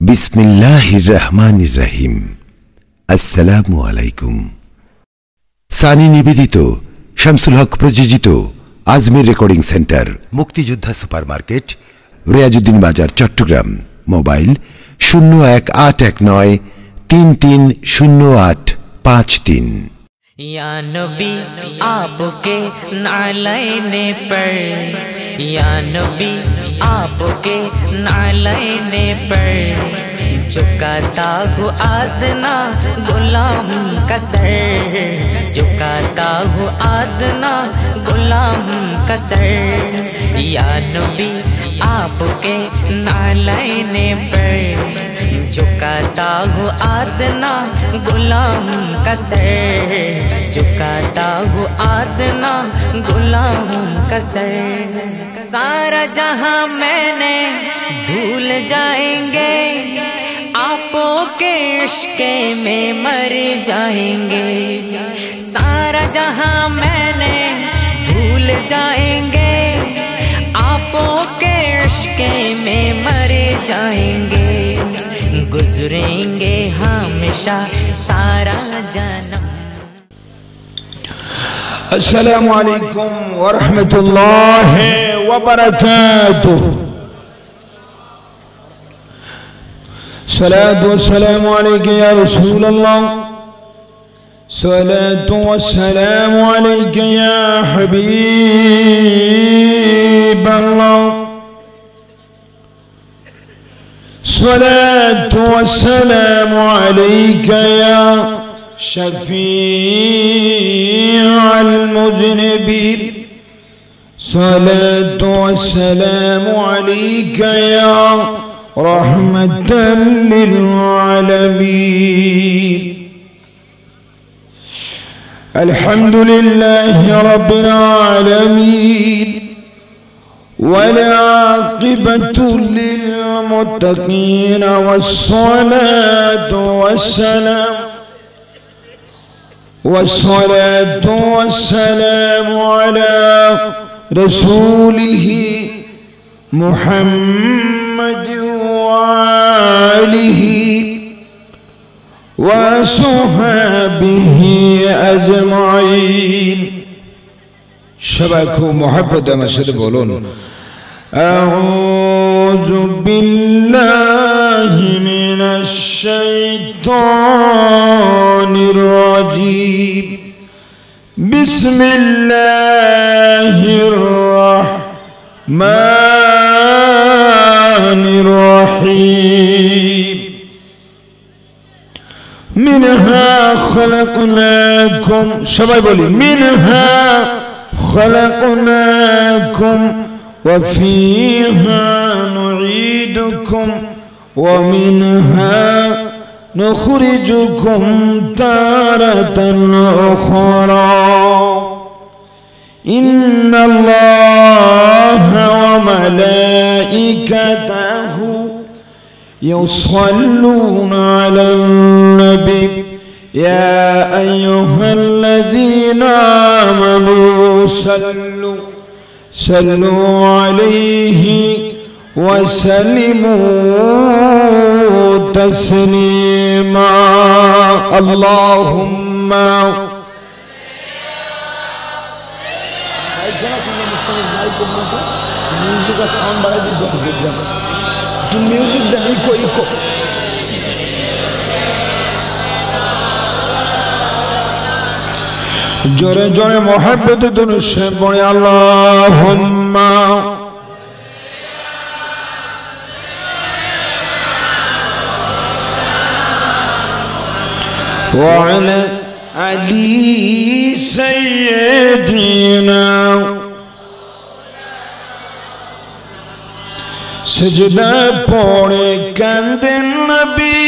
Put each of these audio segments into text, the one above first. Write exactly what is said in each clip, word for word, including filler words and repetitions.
बिस्मिल्लाहिर रहमानिर रहीम। अस्सलामु आलैकुम। सानी निवेदित शामसुल हक प्रयोजित आजमेर रेकर्डिंग सेंटर मुक्तियोद्धा सुपारमार्केट रियाजुद्दीन बाजार चट्टग्राम। मोबाइल शून्य एक आठ एक नय तीन तीन शून्य आठ पाँच तीन। या नबी आपके नालैने पर, या नबी आपके नालैने पर झुकाता हूँ आदना गुलाम का सर, झुकाता हूँ आदना गुलाम का सर। या नबी आपके नालैने पर झुकाता हूँ आदना गुलाम का सर, झुकाता हूँ आदना गुलाम का सर। सारा जहां मैंने भूल जाएंगे, आपो के इश्क में मर जाएंगे। सारा जहां मैंने भूल जाएंगे, आपो के इश्क में मर जाएंगे। गुजरेंगे हमेशा सारा जन्म। अस्सलामु अलैकुम व रहमतुल्लाहि व बरकातुहू। सलातु वस्सलामु अलैका या रसूल अल्लाह, सलातु वस्सलामु अलैका या हबीब अल्लाह, सलातु वस्सलामु अलैका या शफीअल मुज़निबीन, सलातु वस्सलामु अलैका या रहमतल लिल आलमीन। अल्हम्दुलिल्लाहि रब्बिल आलमीन वल आक़िबतु लिल मुत्तक़ीन वस्सलातु वस्सलाम वस्सलातु वस्सलामु अला रसूलिही मुहम्मद वालिही वसहबिही अजमाइन। सबाई खूब मोहब्बत से बोलून अऊज़ु बिल्लाहि मिनश शैतानिर रजीम। बिस्मिल्लाहिर रहमानिर रहीम। मिनहा खलक़नाकुम, सबाई बोली मिनहा खलक़नाकुम वफ़ीहा नुईदुकुम वमिनहा नुख़रिजुकुम तारतन उख़रा। इन्नल्लाहा व मलाइकतहु युसल्लूना अलन नबी या अय्युहल्लज़ीना आमनू सल्लु सल्लु अलैहि वसल्लिमू तस्लीमा। अल्लाहुम्मा म्यूजिक का साउंड बढ़ा दीजिए, म्यूजिक दा इको इको। जोरे जोरे मोहब्बत दुनु से बोले अल्लाहुम्मा वअला अली सय्यदीना। सजदा पड़े कंदे नबी,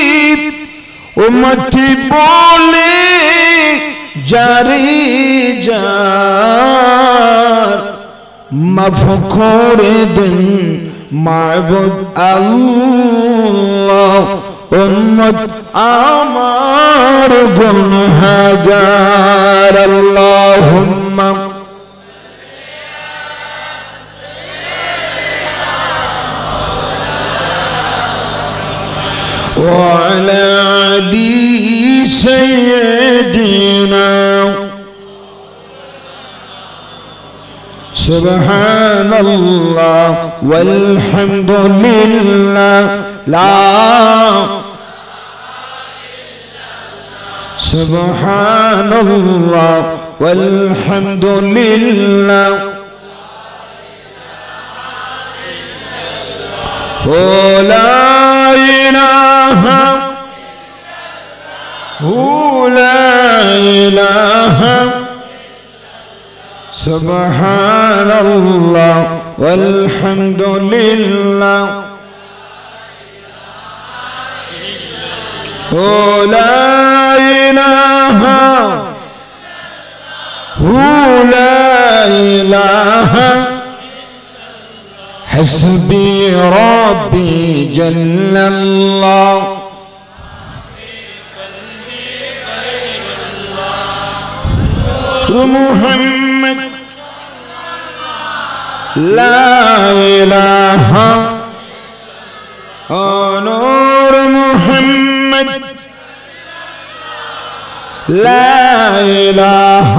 उम्मती बोले जारी जार। मफ़ख़ूर दिन माबूद अल्लाह, उम्मत आमार गुनहगार। अल्लाहुम्मा وعلى علي سيدنا سبحان الله والحمد لله لا سبحان الله والحمد لله لا إله لا إله سبحان الله والحمد لله لا إله لا إله حسبي ربي جل الله محمد لا إله نور محمد لا إله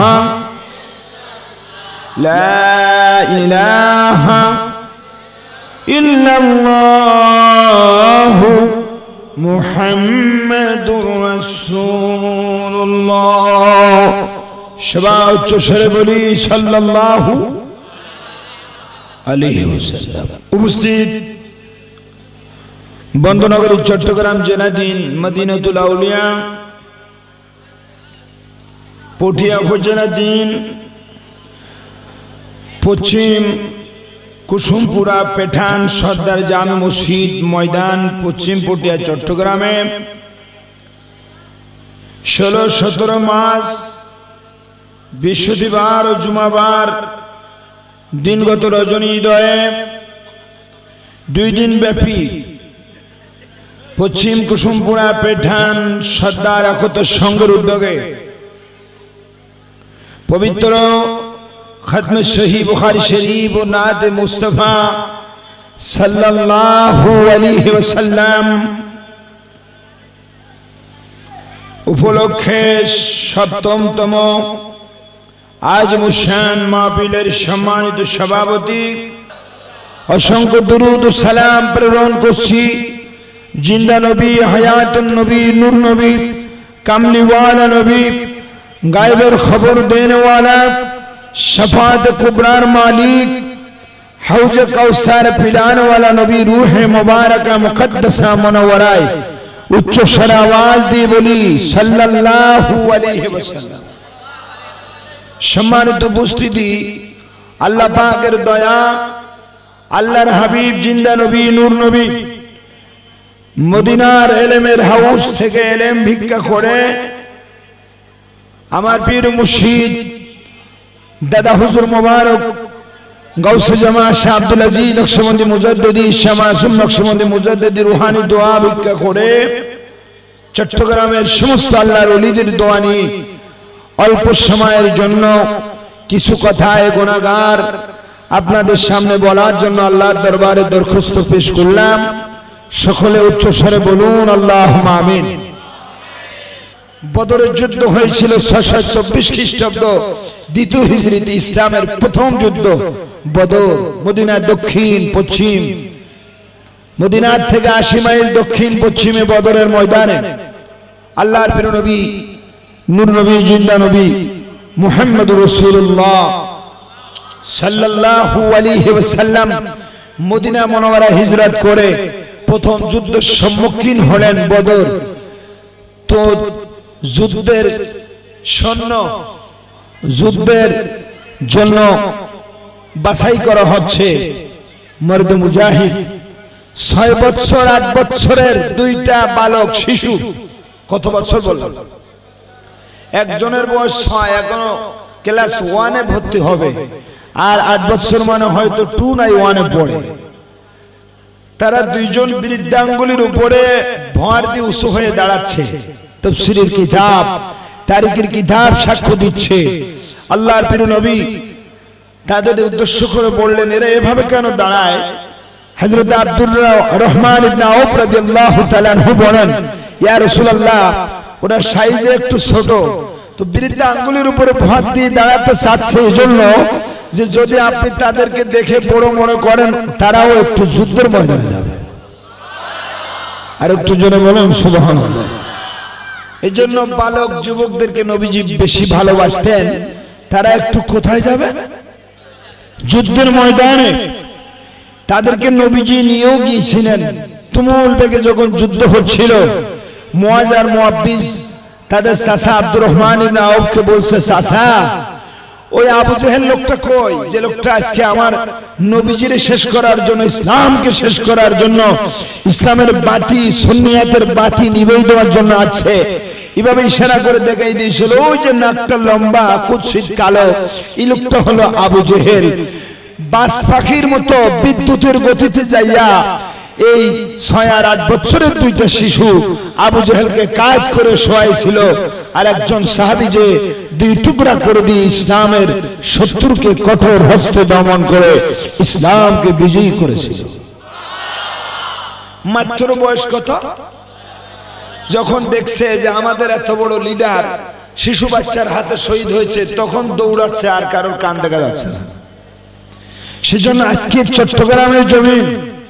لا إله إلا الله محمد رسول الله সবাই উচ্চ স্বরে বলি সাল্লাল্লাহু আলাইহি ওয়াসাল্লাম। উপস্থিত বন্দনগরী চট্টগ্রাম জেলাধীন মদিনাতুল আউলিয়া পটিয়া উপজেলাধীন পশ্চিম কুসুমপুরা পেঠান সর্দার জামে মসজিদ ময়দান পশ্চিম পটিয়া চট্টগ্রামে ষোলো সতেরো মাস বৃহস্পতিবার ও জুমাবার দিনগত রজনীদয়ে দুই দিন ব্যাপী পশ্চিম কুসুমপুরা পেঠান সর্দার একতা সংঘের উদ্যোগে পবিত্র খতমে সহিহ বুখারী শরীফ ও নাতে মুস্তাফা সাল্লাল্লাহু আলাইহি ওয়াসাল্লাম উপলক্ষে সপ্তমতম আজ মুশান মাহফিলের সম্মানিত সভাপতি অসংখ্য দুরূদ ও সালাম প্রেরণ করছি জিন্দা নবী হায়াতুন নবী নূর নবী কামলিওয়ালা নবী গায়বের খবর দেনেওয়ালা शफात कुबरार मालिक हौज कौसर पिलाने वाला नबी रूह मुबारक मुकद्दसा मुनव्वराए उच्च स्वर आवाज दी बोली सल्लल्लाहु अलैहि वसल्लम। सम्मानित उपस्थिति আল্লাহ পাকের দয়া আল্লাহর হাবিব জিন্দা নবী নূর নবী মদিনার ইলমের হাউস থেকে ইলম ভিক্ষা করে আমার পীর মুর্শিদ দাদা হুজুর মুবারক গাউসে জামা শাহ আব্দুল আজিজ নকশবন্দি মুজাদ্দিদি শাহ মাসুম নকশবন্দি মুজাদ্দিদি রুহানি দোয়া ভিক্ষা করে চট্টগ্রামের সমস্ত আল্লাহর ওলিদের দোয়া নিয়ে অল্প সময়ের জন্য কিছু কথায় গুনাহগার আপনাদের সামনে বলার জন্য আল্লাহর দরবারে দরখাস্ত পেশ করলাম। সকলে উচ্চ স্বরে বলুন আল্লাহুম্মা আমিন। বদরের যুদ্ধ হয়েছিল ছয়শ চব্বিশ খ্রিস্টাব্দ দ্বিতীয় হিজরিতে ইসলামের প্রথম যুদ্ধ বদর। মদিনার দক্ষিণ পশ্চিম মদিনার থেকে আশি মাইল দক্ষিণ পশ্চিমে বদরের ময়দানে আল্লাহর প্রিয় নবী নূর নবী জিন্দা নবী মুহাম্মদুর রাসূলুল্লাহ সাল্লাল্লাহু আলাইহি ওয়াসাল্লাম মদিনা মুনাওয়ারা হিজরত করে প্রথম যুদ্ধের সম্মুখীন হলেন বদর। তো যুদ্ধের সৈন্য যুদ্ধের জন্য বাছাই করা হচ্ছে মর্দ মুজাহিদ ছয় বছর আট বছরের দুইটা বালক শিশু। কত বছর বললাম? একজনের বয়স ছয়, এখনো ক্লাস ওয়ানে ভর্তি হবে, আর আট বছর মানে হয়তো টু নাই ওয়ানে পড়ে। তারা দুইজন বৃদ্ধাঙ্গুলির উপরে ভর দিয়ে উঁচু হয়ে দাঁড়াচ্ছে। তাফসীরের কিতাব তারিখের কিতাব সাক্ষ্য দিচ্ছে। আল্লাহর প্রিয় নবী তাদের উদ্দেশ্য করে বললেন, এরা এভাবে কেন দাঁড়ায়? হযরত আব্দুর রহমান ইবনে আউফ রাদিয়াল্লাহু তাআলা আনহু বলেন, ইয়া রাসূলুল্লাহ, ওরা সাইজে একটু ছোট, তো বৃদ্ধা আঙ্গুলের উপরে ভর দিয়ে দাঁড়াতে চাচ্ছে, এজন্য যে যদি আপনি তাদেরকে দেখে বড় মনে করেন তারাও একটু যুদ্ধের ময়দানে যাবে। আর একটু জোরে বলেন সুবহানাল্লাহ। এই জন্য বালক যুবকদেরকে নবীজি বেশি ভালোবাসতেন। তারা একটু কোথায় যাবে? যুদ্ধের ময়দানে। তাদেরকে নবীজি নিয়েও গিয়েছিলেন। তুমুল বেগে যখন যুদ্ধ হচ্ছিল, মুআজ আর মুআব্বিজ তাদের চাচা আব্দুর রহমান ইবনে আউফকে বলছে, চাচা ওই আবু জেহেল লোকটা কই, যে লোকটা আজকে আমার নবীজিরে শেষ করার জন্য, ইসলামকে শেষ করার জন্য, ইসলামের বাতি সুন্নিয়াতের বাতি নিভিয়ে দেওয়ার জন্য আছে। এভাবে ইশারা করে দেখাই দিয়েছিল, ওই যে নাকটা লম্বা কুৎসিত কালো, এই লোকটা হলো আবু জেহেল। বাস পাখির মতো বিদ্যুতের গতিতে যাইয়া এই ছয় আর আট বছরের দুইটা শিশু আবু জেহেলকে কাজ করে শোয়াইছিল, আর একজন সাহাবী যে দুই টুকরা করে দিয়ে ইসলামের শত্রুকে কঠোর হস্তে দমন করে ইসলামকে বিজয়ী করেছিল। মাত্র বয়স কত? যখন দেখছে যে আমাদের এত বড় লিডার শিশু বাচ্চার হাতে শহীদ হয়েছে, তখন দৌড়াচ্ছে, আর কারোর কান দেখা যাচ্ছে না। সেজন্য আজকে চট্টগ্রামের জমিন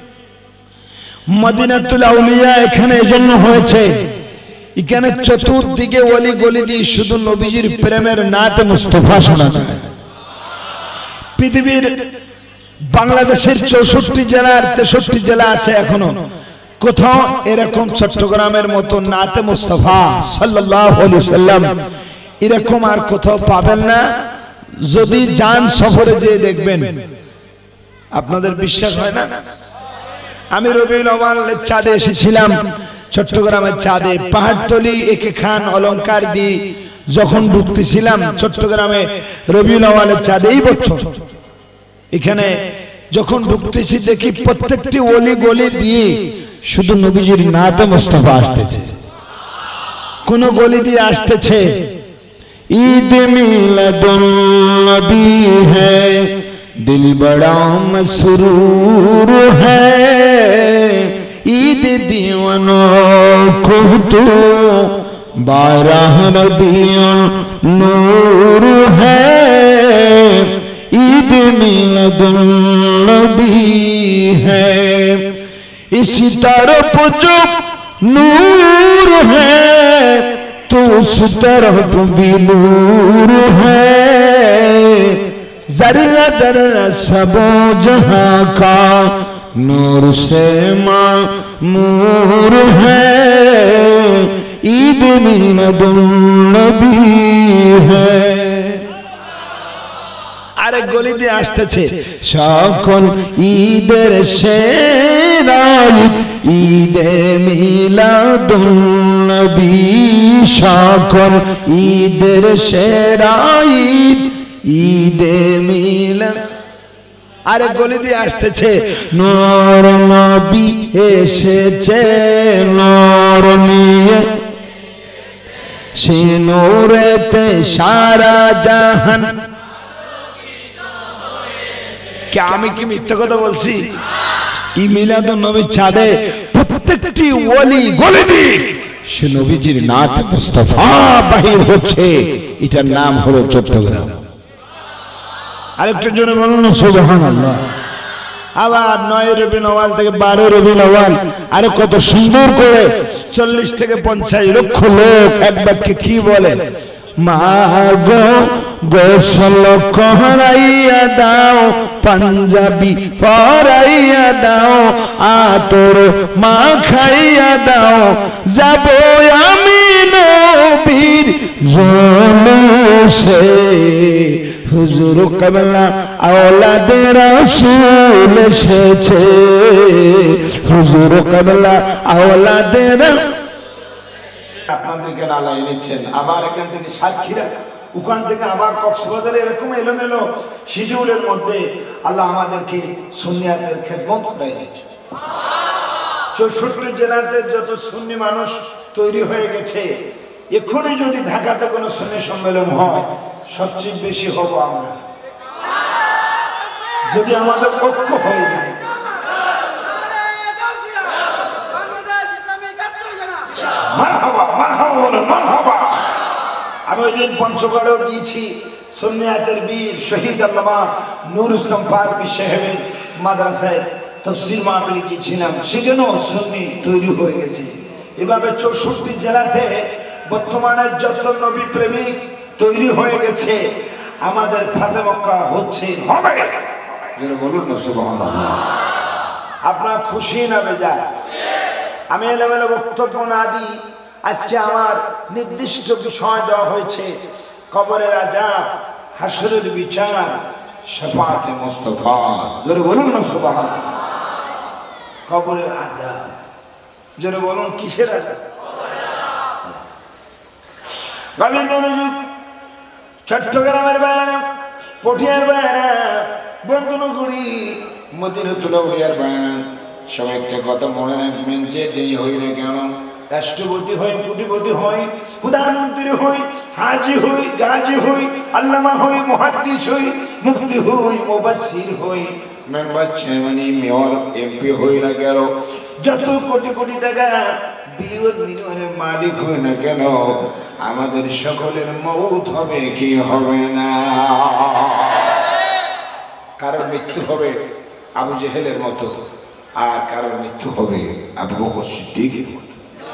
মদিনাতুল আউলিয়া এখানে এজন্য হয়েছে, এখানে চতুর্দিকে ওলি গলি দিয়ে শুধু নবীজির প্রেমের নাত মুস্তাফা শোনা যায়। পৃথিবীর বাংলাদেশের চৌষট্টি জেলার তেষট্টি জেলা আছে, এখনো কোথাও এরকম চট্টগ্রামের মতো নাতে মুস্তাফা সাল্লাল্লাহু আলাইহি সাল্লাম এরকম আর কোথাও পাবেন না। যদি যান সফরে যেয়ে দেখবেন, আপনাদের বিশ্বাস হয় না? আমি রবিউল আউয়ালের চাঁদে এসেছিলাম, চট্টগ্রামের চাঁদে পাহাড়তলি একে খান অলংকার দিয়ে যখন ঢুকতেছিলাম চট্টগ্রামে রবিউল আউয়ালের চাঁদে এই বছর, এখানে যখন ঢুকতেছি দেখি প্রত্যেকটি ওলি গলি দিয়ে শুধু নবীজির নাতে মুস্তাফা আসতেছে। কোন গলি দিয়ে আসতেছে ঈদ মিলাদুন নবী হ্যায়, दिल बड़ा मसरूर है, ईद दीवानों को तो बारह रबीउन नूर है, ईद मिलादुन नबी है, इसी तरफ जो नूर है तो उस तरफ भी नूर है, जर्रा जर्रा सबो जहां का नूर से मामूर है, ईद मिलादुन नबी है। আরেক গলি দিয়ে আসতেছে সকল ঈদের সেরা ঈদ, ঈদে মিলাদুন নবী, সকল ঈদের সেরা ঈদ, ঈদে মিলাদ। আরেক গলি দিয়ে আসতেছে নূর নবী এসেছে নূর নিয়ে, সে নূরেতে সারা জাহান। কে আমি কি মিথ্যা কথা বলছি? ই মিলাদুন নবীর চাঁদে প্রত্যেকটি ওলি গলি দিয়ে সে নবীজির নাত মুস্তাফা বাহির হচ্ছে, এটার নাম হলো চট্টগ্রাম। আরেকটার জন্য বলুন সুবহানাল্লাহ। আবার নয় রবিউল আউয়াল থেকে বারো রবিউল আউয়াল আরে কত সুন্দর করে চল্লিশ থেকে পঞ্চাশ লক্ষ লোক এক বাক্যে কি বলে, মাগো গোসল করাইয়া দাও, পাঞ্জাবি পরাইয়া দাও, আতর মাখাইয়া দাও, যাব আমি নবীর জলুসে, হুজুর কাবলা আওলাদে রাসূল এসেছে, হুজুর কাবলা আওলাদে আপনাদেরকে আল্লাহ এনেছেন। আবার এখান থেকে সাতক্ষীরা, ওখান থেকে আবার কক্সবাজারে, এরকম এলোমেলো শিডিউলের মধ্যে আল্লাহ আমাদেরকে সুন্নিয়াতের খেদমত করাই দিয়েছে। চৌষট্টি জেলাতে যত সুন্নি মানুষ তৈরি হয়ে গেছে, এখনই যদি ঢাকাতে কোনো সুন্নি সম্মেলন হয় সবচেয়ে বেশি হব আমরা, যদি আমাদের ঐক্য হয়ে যায়। মারহাবা মারহাবা বলেন মারহাবা। আমি ওই দিন পঞ্চগড়েও গিয়েছি, সুন্নিয়াতের বীর শহীদ আল্লামা নূর ইসলাম পারভী সাহেবের মাদ্রাসায় তাফসীর মাহফিলে গিয়েছিলাম, সেখানেও সুন্নি তৈরি হয়ে গেছে। এভাবে চৌষট্টি জেলাতে বর্তমানে যত নবী প্রেমিক তৈরি হয়ে গেছে, আমাদের ফাতে মক্কা হচ্ছে হবে। বলুন না সুবহানাল্লাহ। আপনার খুশি না বেজার? আমি এলোমেলো বক্তব্য না দিই, আজকে আমার নির্দিষ্ট বিষয় দেওয়া হয়েছে কবরের আযাব, হাসরের বিচার, শাফাআতে মুস্তাফা। জোরে বলুন না সুবহানাল্লাহ। কবরের আযাব, জোরে বলুন কিসের আযাব? গভীর মনোযোগ। চট্টগ্রামের বায়না, পটিয়ার বায়না, বন্দনগুড়ি, মদিনাতুল আউলিয়ার বায়না। সবাই একটা কথা মনে রাখবেন, যে যেই হই না কেন, রাষ্ট্রপতি হই, কোটিপতি হই, প্রধানমন্ত্রী হই, হাজি হই, গাজী হই, আল্লামা হই, মুহাদ্দিস হই, মুফতি হই, মুফাসসির হই, মেম্বার, চেয়ারম্যান, মেয়র, এমপি হই না কেন, যত কোটি কোটি টাকা বিলিয়ন মিলিয়নের মালিক হই না কেন, আমাদের সকলের মউত হবে কি হবে না? কারোর মৃত্যু হবে আবু জেহেলের মতো, আর কারোর মৃত্যু হবে আবু বকর সিদ্দিকের মতো।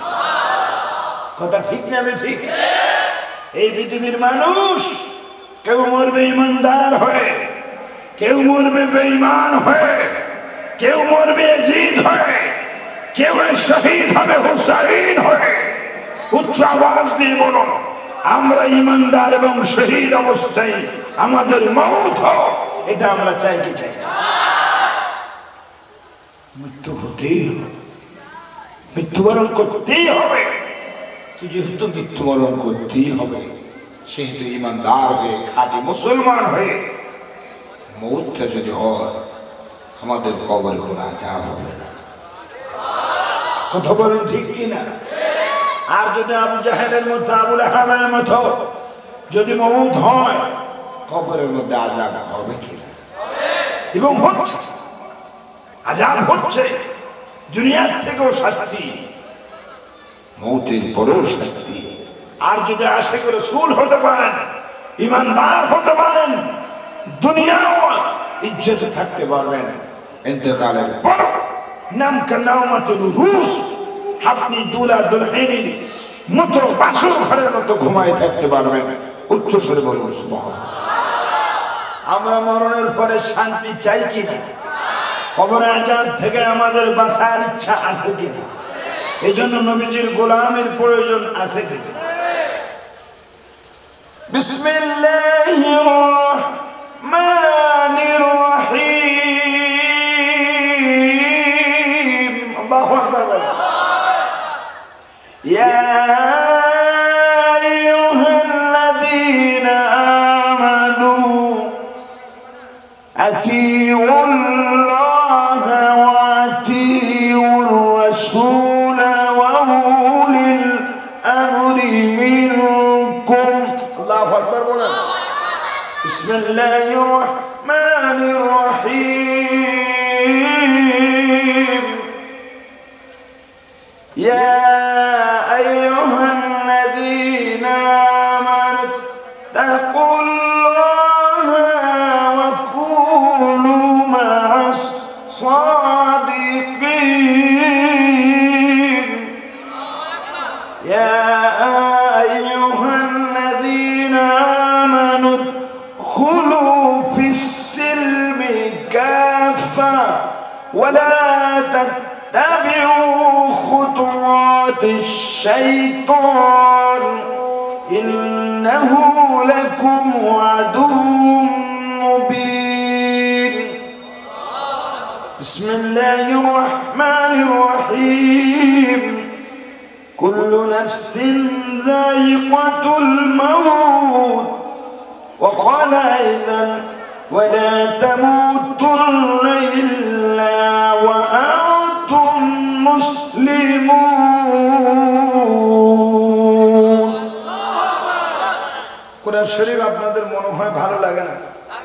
কথা ঠিক না? আমি ঠিক? এই পৃথিবীর মানুষ কেউ মরবে ইমানদার হয়ে, কেউ মরবে বেঈমান হয়ে, কেউ মরবে ইয়াজিদ হয়ে, কেউ শহীদ হবে হুসাইন হয়ে। উচ্চ আওয়াজ দিয়ে বলুন, আমরা ইমানদার এবং শহীদ অবস্থায় আমাদের মওত হোক, এটা আমরা চাই কি চাই? মৃত্যু হতেই হবে, মৃত্যুবরণ করতেই হবে। যেহেতু মৃত্যুবরণ করতেই হবে, সেহেতু ইমানদার হয়ে, খাঁটি মুসলমান হয়ে মওতটা যদি হয়, আমাদের কবরে কোনো আযাব হবে না। কথা বলেন ঠিক কিনা? আর যদি আবু জাহেলের মতো, আবু লাহাবের মতো যদি মওত হয়, কবরের মধ্যে আযাব হবে কিনা? এবং হচ্ছে, আযাব হচ্ছে, দুনিয়ার থেকেও শাস্তি, মওতের পরেও শাস্তি। আর যদি আশিক রাসূল হতে পারেন, ইমানদার হতে পারেন, দুনিয়াও ইজ্জতে থাকতে পারবেন, ইন্তেকালের পর নাম কানামাতুল রুস, আপনি দুলা দুলহানির মতো বাসর ঘরের মতো ঘুমায় থাকতে পারবেন। উচ্চ স্বরে বলুন সুবহানাল্লাহ। আমরা মরণের পরে শান্তি চাই কিনা? কবরের আযাব থেকে আমাদের বাঁচার ইচ্ছা আছে কিনা? এই জন্য নবীজির গোলামের প্রয়োজন আছে কিনা? বিসমিল্লাহির রহমানির রহিম। আল্লাহু আকবার। ইয়া আইয়ুহাল্লাযীনা আমানু আতিউল্লাহা ওয়া আতিউর রাসূল ওয়া উলিল আমরি মিনকুম। আল্লাহু আকবার বলেন। বিসমিল্লাহির রহমানির রহিম। ইয়া আইয়ুহাল্লাযীনা আমানু তাকুল্লাহা ওয়া কুনু মা'আস সাদিকিন। ইয়া আইয়ুহাল্লাযীনা আমানু খুলু ফিস-সিলমি কাফা ওয়া লা তাত্তাবিউ খুতুওয়াতিশ শাইতান ইন্নাহু লাকুম আদুউম মুবিন। বিসমিল্লাহির রহমানির রহিম। কুল্লু নাফসিন যায়িকাতুল মাউত ওয়া ক্বালা ইযান ওয়া লা তামুতুন্না ইল্লা ওয়া আনতুম মুসলিমুন। কোরআন শরীফ আপনাদের মনে হয় ভালো লাগে না?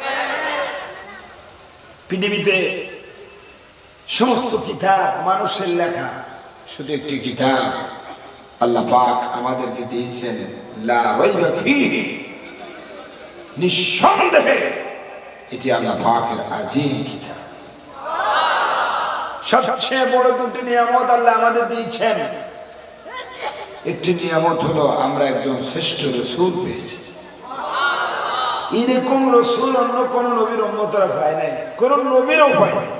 পৃথিবীতে সমস্ত কিতাব মানুষের লেখা, শুধু একটি কিতাব আল্লাহ পাক আমাদেরকে দিয়েছেন লা রাইবা ফীহি, নিঃসন্দেহে এটি আল্লাহ পাকের আযীম কিতাব। সবচেয়ে বড় দুটি নিয়ামত আল্লাহ আমাদের দিয়েছেন। একটি নিয়ামত হলো আমরা একজন শ্রেষ্ঠ রাসূল পেয়েছি। এরকম রাসূল অন্য কোন নবীর উম্মতরা পায় নাই, কোন নবীরও পায় নাই।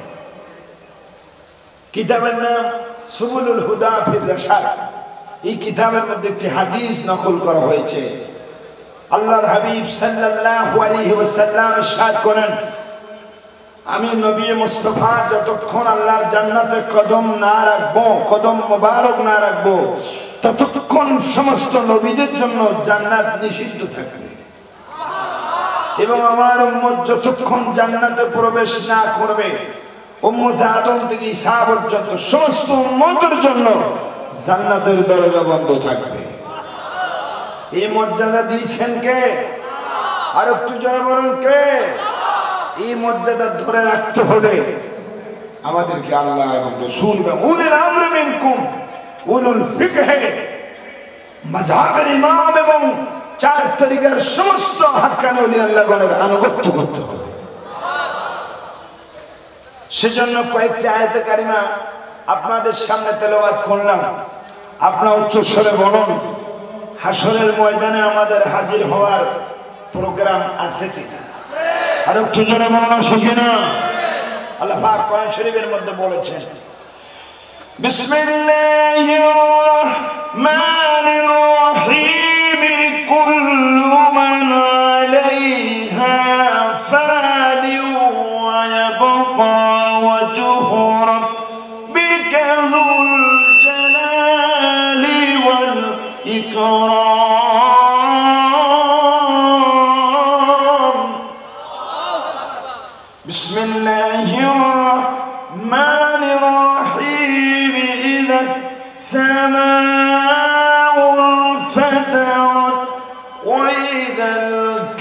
কিতাবের নাম সুবুলুল হুদা ফির রাশাদ। এই কিতাবের মধ্যে একটি হাদিস নকল করা হয়েছে। আল্লাহর হাবিব সাল্লাল্লাহু আলাইহি ওয়াসাল্লাম ইরশাদ করেন, আমি নবী মুস্তাফা যতক্ষণ আল্লাহর জান্নাতে কদম না রাখবো, কদম মোবারক না রাখবো, ততক্ষণ সমস্ত নবীদের জন্য জান্নাত নিষিদ্ধ থাকবে। এবং আমার উম্মত যতক্ষণ জান্নাতে প্রবেশ না করবে, উম্মত আদম থেকে ঈসা পর্যন্ত সমস্ত উম্মতের জন্য জান্নাতের দরজা বন্ধ থাকবে। এই মর্যাদা দিয়েছেন কে? আর একটু জোরে বলুন কে? এই মর্যাদা ধরে রাখতে হবে আমাদেরকে আল্লাহ এবং রাসূল এবং উলিল আমরি মিনকুম, উলুল ফিকহে, মাযহাবের ইমাম এবং চার তরিকার সমস্ত হাক্কানি ওলি আল্লাহগণের আনুগত্য করতে হবে। সেজন্য কয়েকটি আয়াতে কারিমা আপনাদের সামনে তেলাওয়াত করলাম। আপনারা উচ্চ স্বরে বলুন, হাসরের ময়দানে আমাদের হাজির হওয়ার প্রোগ্রাম আছে কিনা? আর একটু জোরে বলুন, আছে কিনা? আল্লাহ পাক কোরআন শরীফের মধ্যে বলেছেন, বিসমিল্লাহির রহমানির রহিম, কুল্লু মান আলাইহা ফানি ওয়া ইয়াবকা ওয়াজহু রাব্বিকা যুল জালালি ওয়াল ইকরাম। বিসমিল্লাহির রহমানির রহিম, ইযা সামাউল ফাতারাত ওয়া ইযাল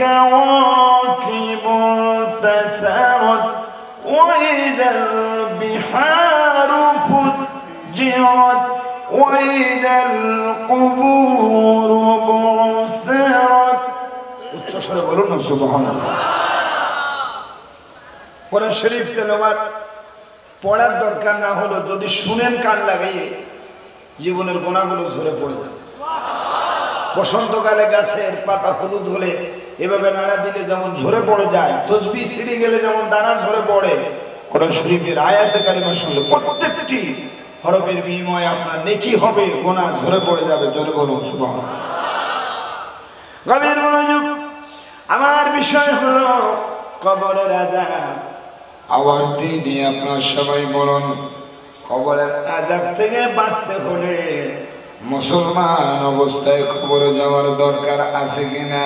কাওয়াকিবুল তাসারাত ওয়া ইযাল বিহারু ফুজ্জিরাত ওয়া ইযাল কুবুরু বুসিরাত। উচ্চ স্বরে বলুন না সুবহানাল্লাহ। কোরআন শরীফ তেলাওয়াত পড়ার দরকার না হলো, যদি শুনেন কান লাগিয়ে জীবনের গুনাহগুলো ঝরে পড়ে যাবে। বসন্তকালে গাছের পাতা হলুদ হলে এভাবে নাড়া দিলে যেমন ঝরে পড়ে যায়, তসবিহ ছিঁড়ে গেলে যেমন দানা ঝরে পড়ে, কোরআন শরীফের আয়াতে কারিমার সঙ্গে প্রত্যেকটি হরফের বিনিময়ে আপনার নেকি হবে, গুনাহ ঝরে পড়ে যাবে। জোরে বলুন সুবহানাল্লাহ। গভীর মনোযোগ। আমার বিষয় হলো কবরের আযাব। আওয়াজ দিয়ে দিয়ে আপনারা সবাই বলুন, কবরের আযাব থেকে বাঁচতে হলে মুসলমান অবস্থায় কবরে যাওয়ার দরকার আছে কিনা?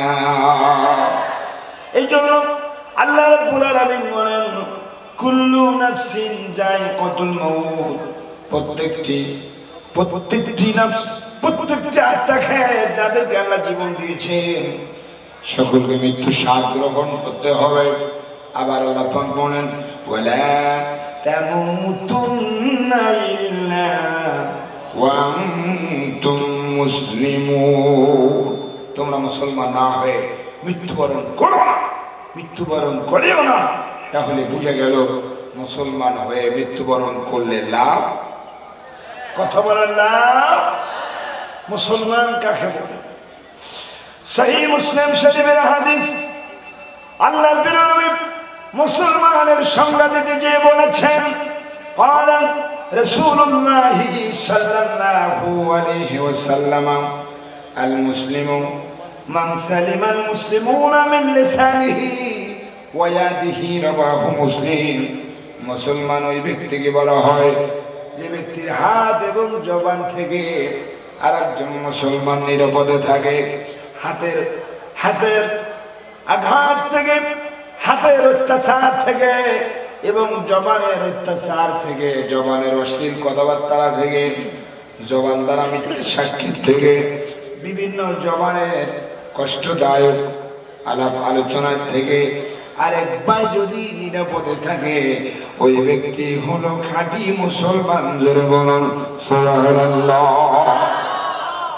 এই জন্য আল্লাহ রাব্বুল আলামিন বলেন, কুল্লু নাফসিন যায়কাতুল মাউত। প্রত্যেকটি প্রত্যেকটি নফস, প্রত্যেকটি আত্মাকে যাদেরকে আল্লাহ জীবন দিয়েছেন সকলকে মৃত্যু স্বাদ গ্রহণ করতে হবে। আবার আল্লাহ পাক বলেন, ওয়ালা তামুতুন্না ইল্লা ওয়া আনতুম মুসলিমুন। তোমরা মুসলমান না হয়ে মৃত্যুবরণ করো না, মৃত্যুবরণ করিও না। তাহলে বুঝে গেল মুসলমান হয়ে মৃত্যুবরণ করলে লাভ। কথা বলার লাভ। মুসলমান কাকে বলে? সহিহ মুসলিম শরীফের হাদিস, আল্লাহর নবী মুসলমানের সংজ্ঞা দিতে যে বলেছেন, قال رسول الله صلى الله عليه وسلم المسلم من سلم المسلمون من لسانه ويده رواه مسلم। মুসলমান ওই ব্যক্তিকে বলা হয় যে ব্যক্তির হাত এবং জবান থেকে আরেকজন মুসলমান নিরাপদে থাকে। হাতের হাতের আঘাত থেকে, হাতের অত্যাচার থেকে এবং জবানের অত্যাচার থেকে, জবানের অশ্লীল কথাবার্তা থেকে, জবান দ্বারা মিথ্যা সাক্ষী থেকে, বিভিন্ন জবানের কষ্টদায়ক আলাপ আলোচনার থেকে আরেকবার যদি নিরাপদে থাকে, ওই ব্যক্তি হলো খাঁটি মুসলমান। জোরে বলুন সুবহানাল্লাহ।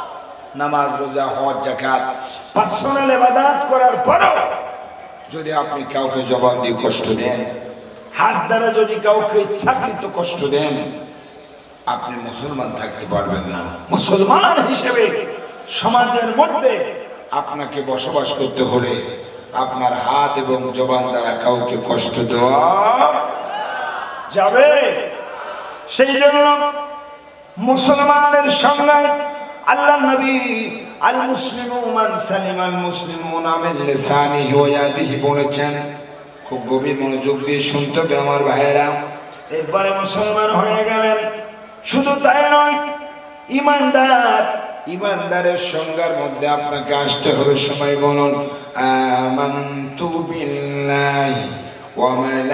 নামাজ রোজা হজ যাকাত পার্সোনাল ইবাদত করার পরও যদি আপনি কাউকে জবান দিয়ে কষ্ট দেন, হাত দ্বারা যদি কাউকে ইচ্ছাকৃত কষ্ট দেন, আপনি মুসলমান থাকতে পারবেন না। মুসলমান হিসেবে সমাজের মধ্যে আপনাকে বসবাস করতে হলে আপনার হাত এবং জবান দ্বারা কাউকে কষ্ট দেওয়া যাবে। সেই জন্য মুসলমানের সঙ্গে আল্লাহ নবী আল মুসলিমু মান সালিমাল মুসলিমুনা মিন লিসানিহি ওয়া ইয়াদিহি বলেছেন। খুব গভীর মনোযোগ দিয়ে শুনতে হবে আমার ভাইয়েরা। এরপরে মুসলমান হয়ে গেলেন, শুধু তাই নয়, ইমানদার। ইমানদারের সংজ্ঞার মধ্যে আপনাকে আসতে হবে। সবাই বলুন আমানতু বিল্লাহি ওয়া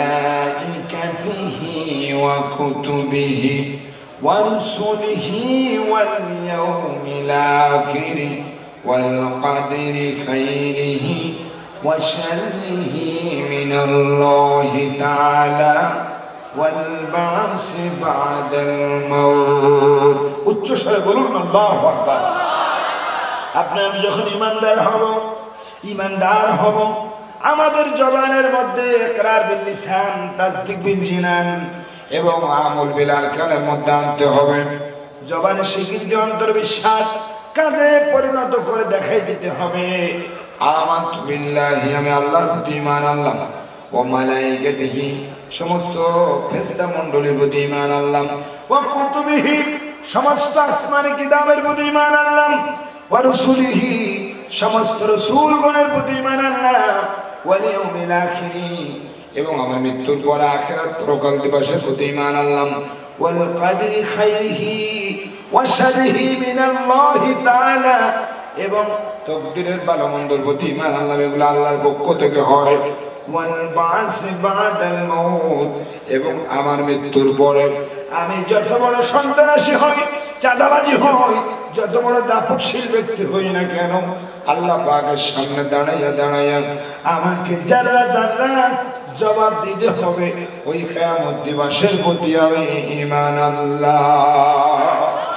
মালাইকাতিহি ওয়া কুতুবিহি ওয়া রুসুলিহি ওয়াল ইয়াউমিল আখির ওয়াল কদরি খাইরিহি ওয়া শাররিহি মিনাল্লাহি তাআলা ওয়াল বা'সি বা'দাল মাউত। উচ্চ স্বরে বলুন আল্লাহু আকবার। আপনি আমি যখন ইমানদার হব, ইমানদার হব, আমাদের জবানের মধ্যে ইকরার বিল লিসান, তাসদিক বিল জিনান এবং আমল বিল আরকানের মধ্যে আনতে হবে। জবানে স্বীকৃতি, অন্তর বিশ্বাস, কাজে পরিণত করে দেখাই দিতে হবে। আমানতু বিল্লাহি, আমি আল্লাহর প্রতি ঈমান আনলাম, ওয়া মালাইকাতিহি, সমস্ত ফেরেশতা মণ্ডলীর প্রতি ঈমান আনলাম, ওয়া কুতুবিহি, সমস্ত আসমানি কিতাবের প্রতি ঈমান আনলাম, ওয়া রুসুলিহি, সমস্ত রাসূলগণের প্রতি ঈমান আনলাম, ওয়াল ইয়াউমিল আখির, এবং আমার মৃত্যুর পর আখিরাত পরকাল দিবসের প্রতি ঈমান আনলাম, ওয়াল কদরি খাইরিহি ওয়া শাররিহি মিনাল্লাহি তাআলা, এবং তাকদীরের ভালো মন্দর প্রতি ঈমান আনলাম, এগুলো আল্লাহর পক্ষ থেকে হয়, ওয়াল বা'সি বা'দাল মাউত, এবং আমার মৃত্যুর পরে আমি যত বড় সন্ত্রাসী হই, চাঁদাবাজি হই, যত বড় দাপটশীল ব্যক্তি হই না কেন, আল্লাহ পাকের সামনে দাঁড়াইয়া দাঁড়াইয়া আমাকে যারা যারা জবাব দিতে হবে, ওই কিয়ামত দিবসের প্রতি আমি ঈমান আল্লাহ।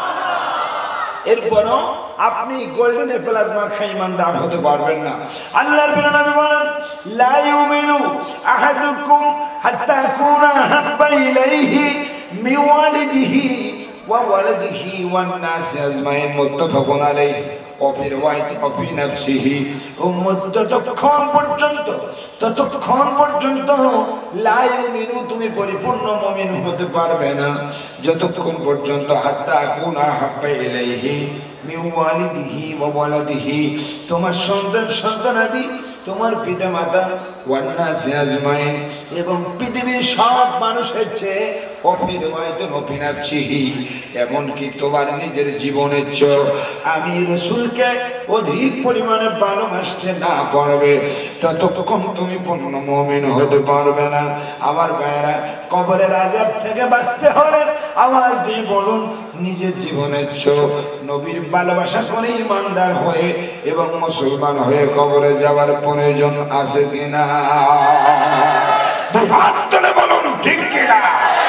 এরপরও আপনি গোল্ডেন প্লাজমার খাই ইমানদার হতে পারবেন না। আল্লাহর নবী বলেন লা ইউমিনু আহাদুকুম হাত্তা আকুনা হাব্বা ইলাইহি মিন ওয়ালিদিহি ওয়া ওয়ালাদিহি ওয়ান নাসি আজমাইন, মুত্তাফাকুন আলাইহি। অফির ওয়াইত অফি নাফসিহি, উম্মত যতক্ষণ পর্যন্ত ততক্ষণ পর্যন্ত লা ইউমিনু, তুমি পরিপূর্ণ মুমিন হতে পারবে না, যতক্ষণ পর্যন্ত হাত্তা আকুনা হাব্বা ইলাইহি মিন ওয়ালিদিহি ওয়া ওয়ালাদিহি, তোমার সন্তান সন্তানাদি, তোমার পিতা মাতা, ওয়ান নাসি আজমাইন, এবং পৃথিবীর সব মানুষের চেয়ে অফির ওয়াইত অফি নাফসিহি, এমনকি তোমার নিজের জীবনের চেয়ে আমি রাসূলকে অধিক পরিমাণে ভালোবাসতে না পারবে, ততক্ষণ তুমি পূর্ণ মুমিন হতে পারবে না। আমার ভাইয়েরা, কবরের আযাব থেকে বাঁচতে হলে আওয়াজ দিয়ে বলুন, নিজের জীবনের চেয়ে নবীর ভালোবাসা করে ইমানদার হয়ে এবং মুসলমান হয়ে কবরে যাওয়ার প্রয়োজন আছে কিনা? হাত তুলে বলুন ঠিক কিনা?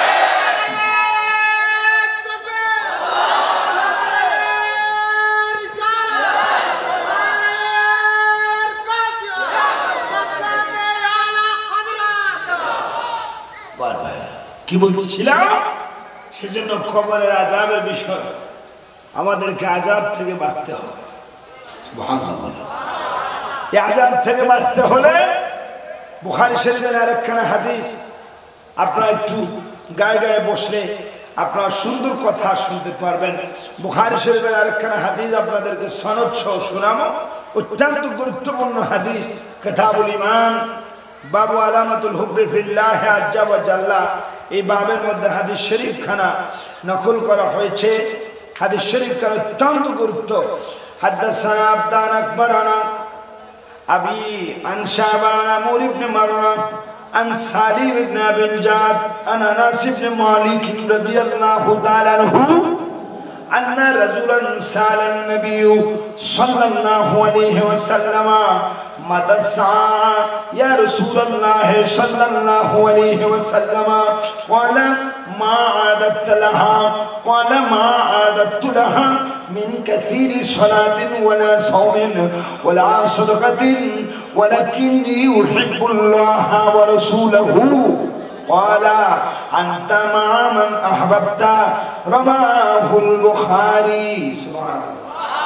কি বলছিলাম? সেজন্য কবরের আযাবের বিষয়, আমাদেরকে আযাব থেকে বাঁচতে হবে। সুবহানাল্লাহ। এই আযাব থেকে বাঁচতে হলে বুখারী শরীফের আরেকখানা হাদিস, আপনারা একটু গায়ে গায়ে বসলে আপনারা সুন্দর কথা শুনতে পারবেন। বুখারী শরীফের আরেকখানা হাদিস আপনাদেরকে সনদ সহ শোনাবো, অত্যন্ত গুরুত্বপূর্ণ হাদিস। কিতাবুল ঈমান, বাবু আলামাতুল হুব্বি ফিল্লাহ আজ্জা ওয়া জাল্লা, এই বাবের মধ্যে হাদিস শরীফ খানা নকল করা হয়েছে। হাদিস শরীফ খানা অত্যন্ত গুরুত্ব। হাদাসানা আবদান আকবরানা আবি আন শাবানা মুর ইবনে মারওয়ান আন সালিম ইবনে আবিল জাদ আন আনাস ইবনে মালিক রাদিয়াল্লাহু তাআলা আনহু أن رجلا سأل النبي صلى الله عليه وسلم متى الساعة يا رسول الله صلى الله عليه وسلم قال ما عادت لها قال ما عادت لها من كثير صلاة ولا صوم ولا صدقة ولكني أحب الله ورسوله قال أنت مع من أحببت رواه البخاري سبحان الله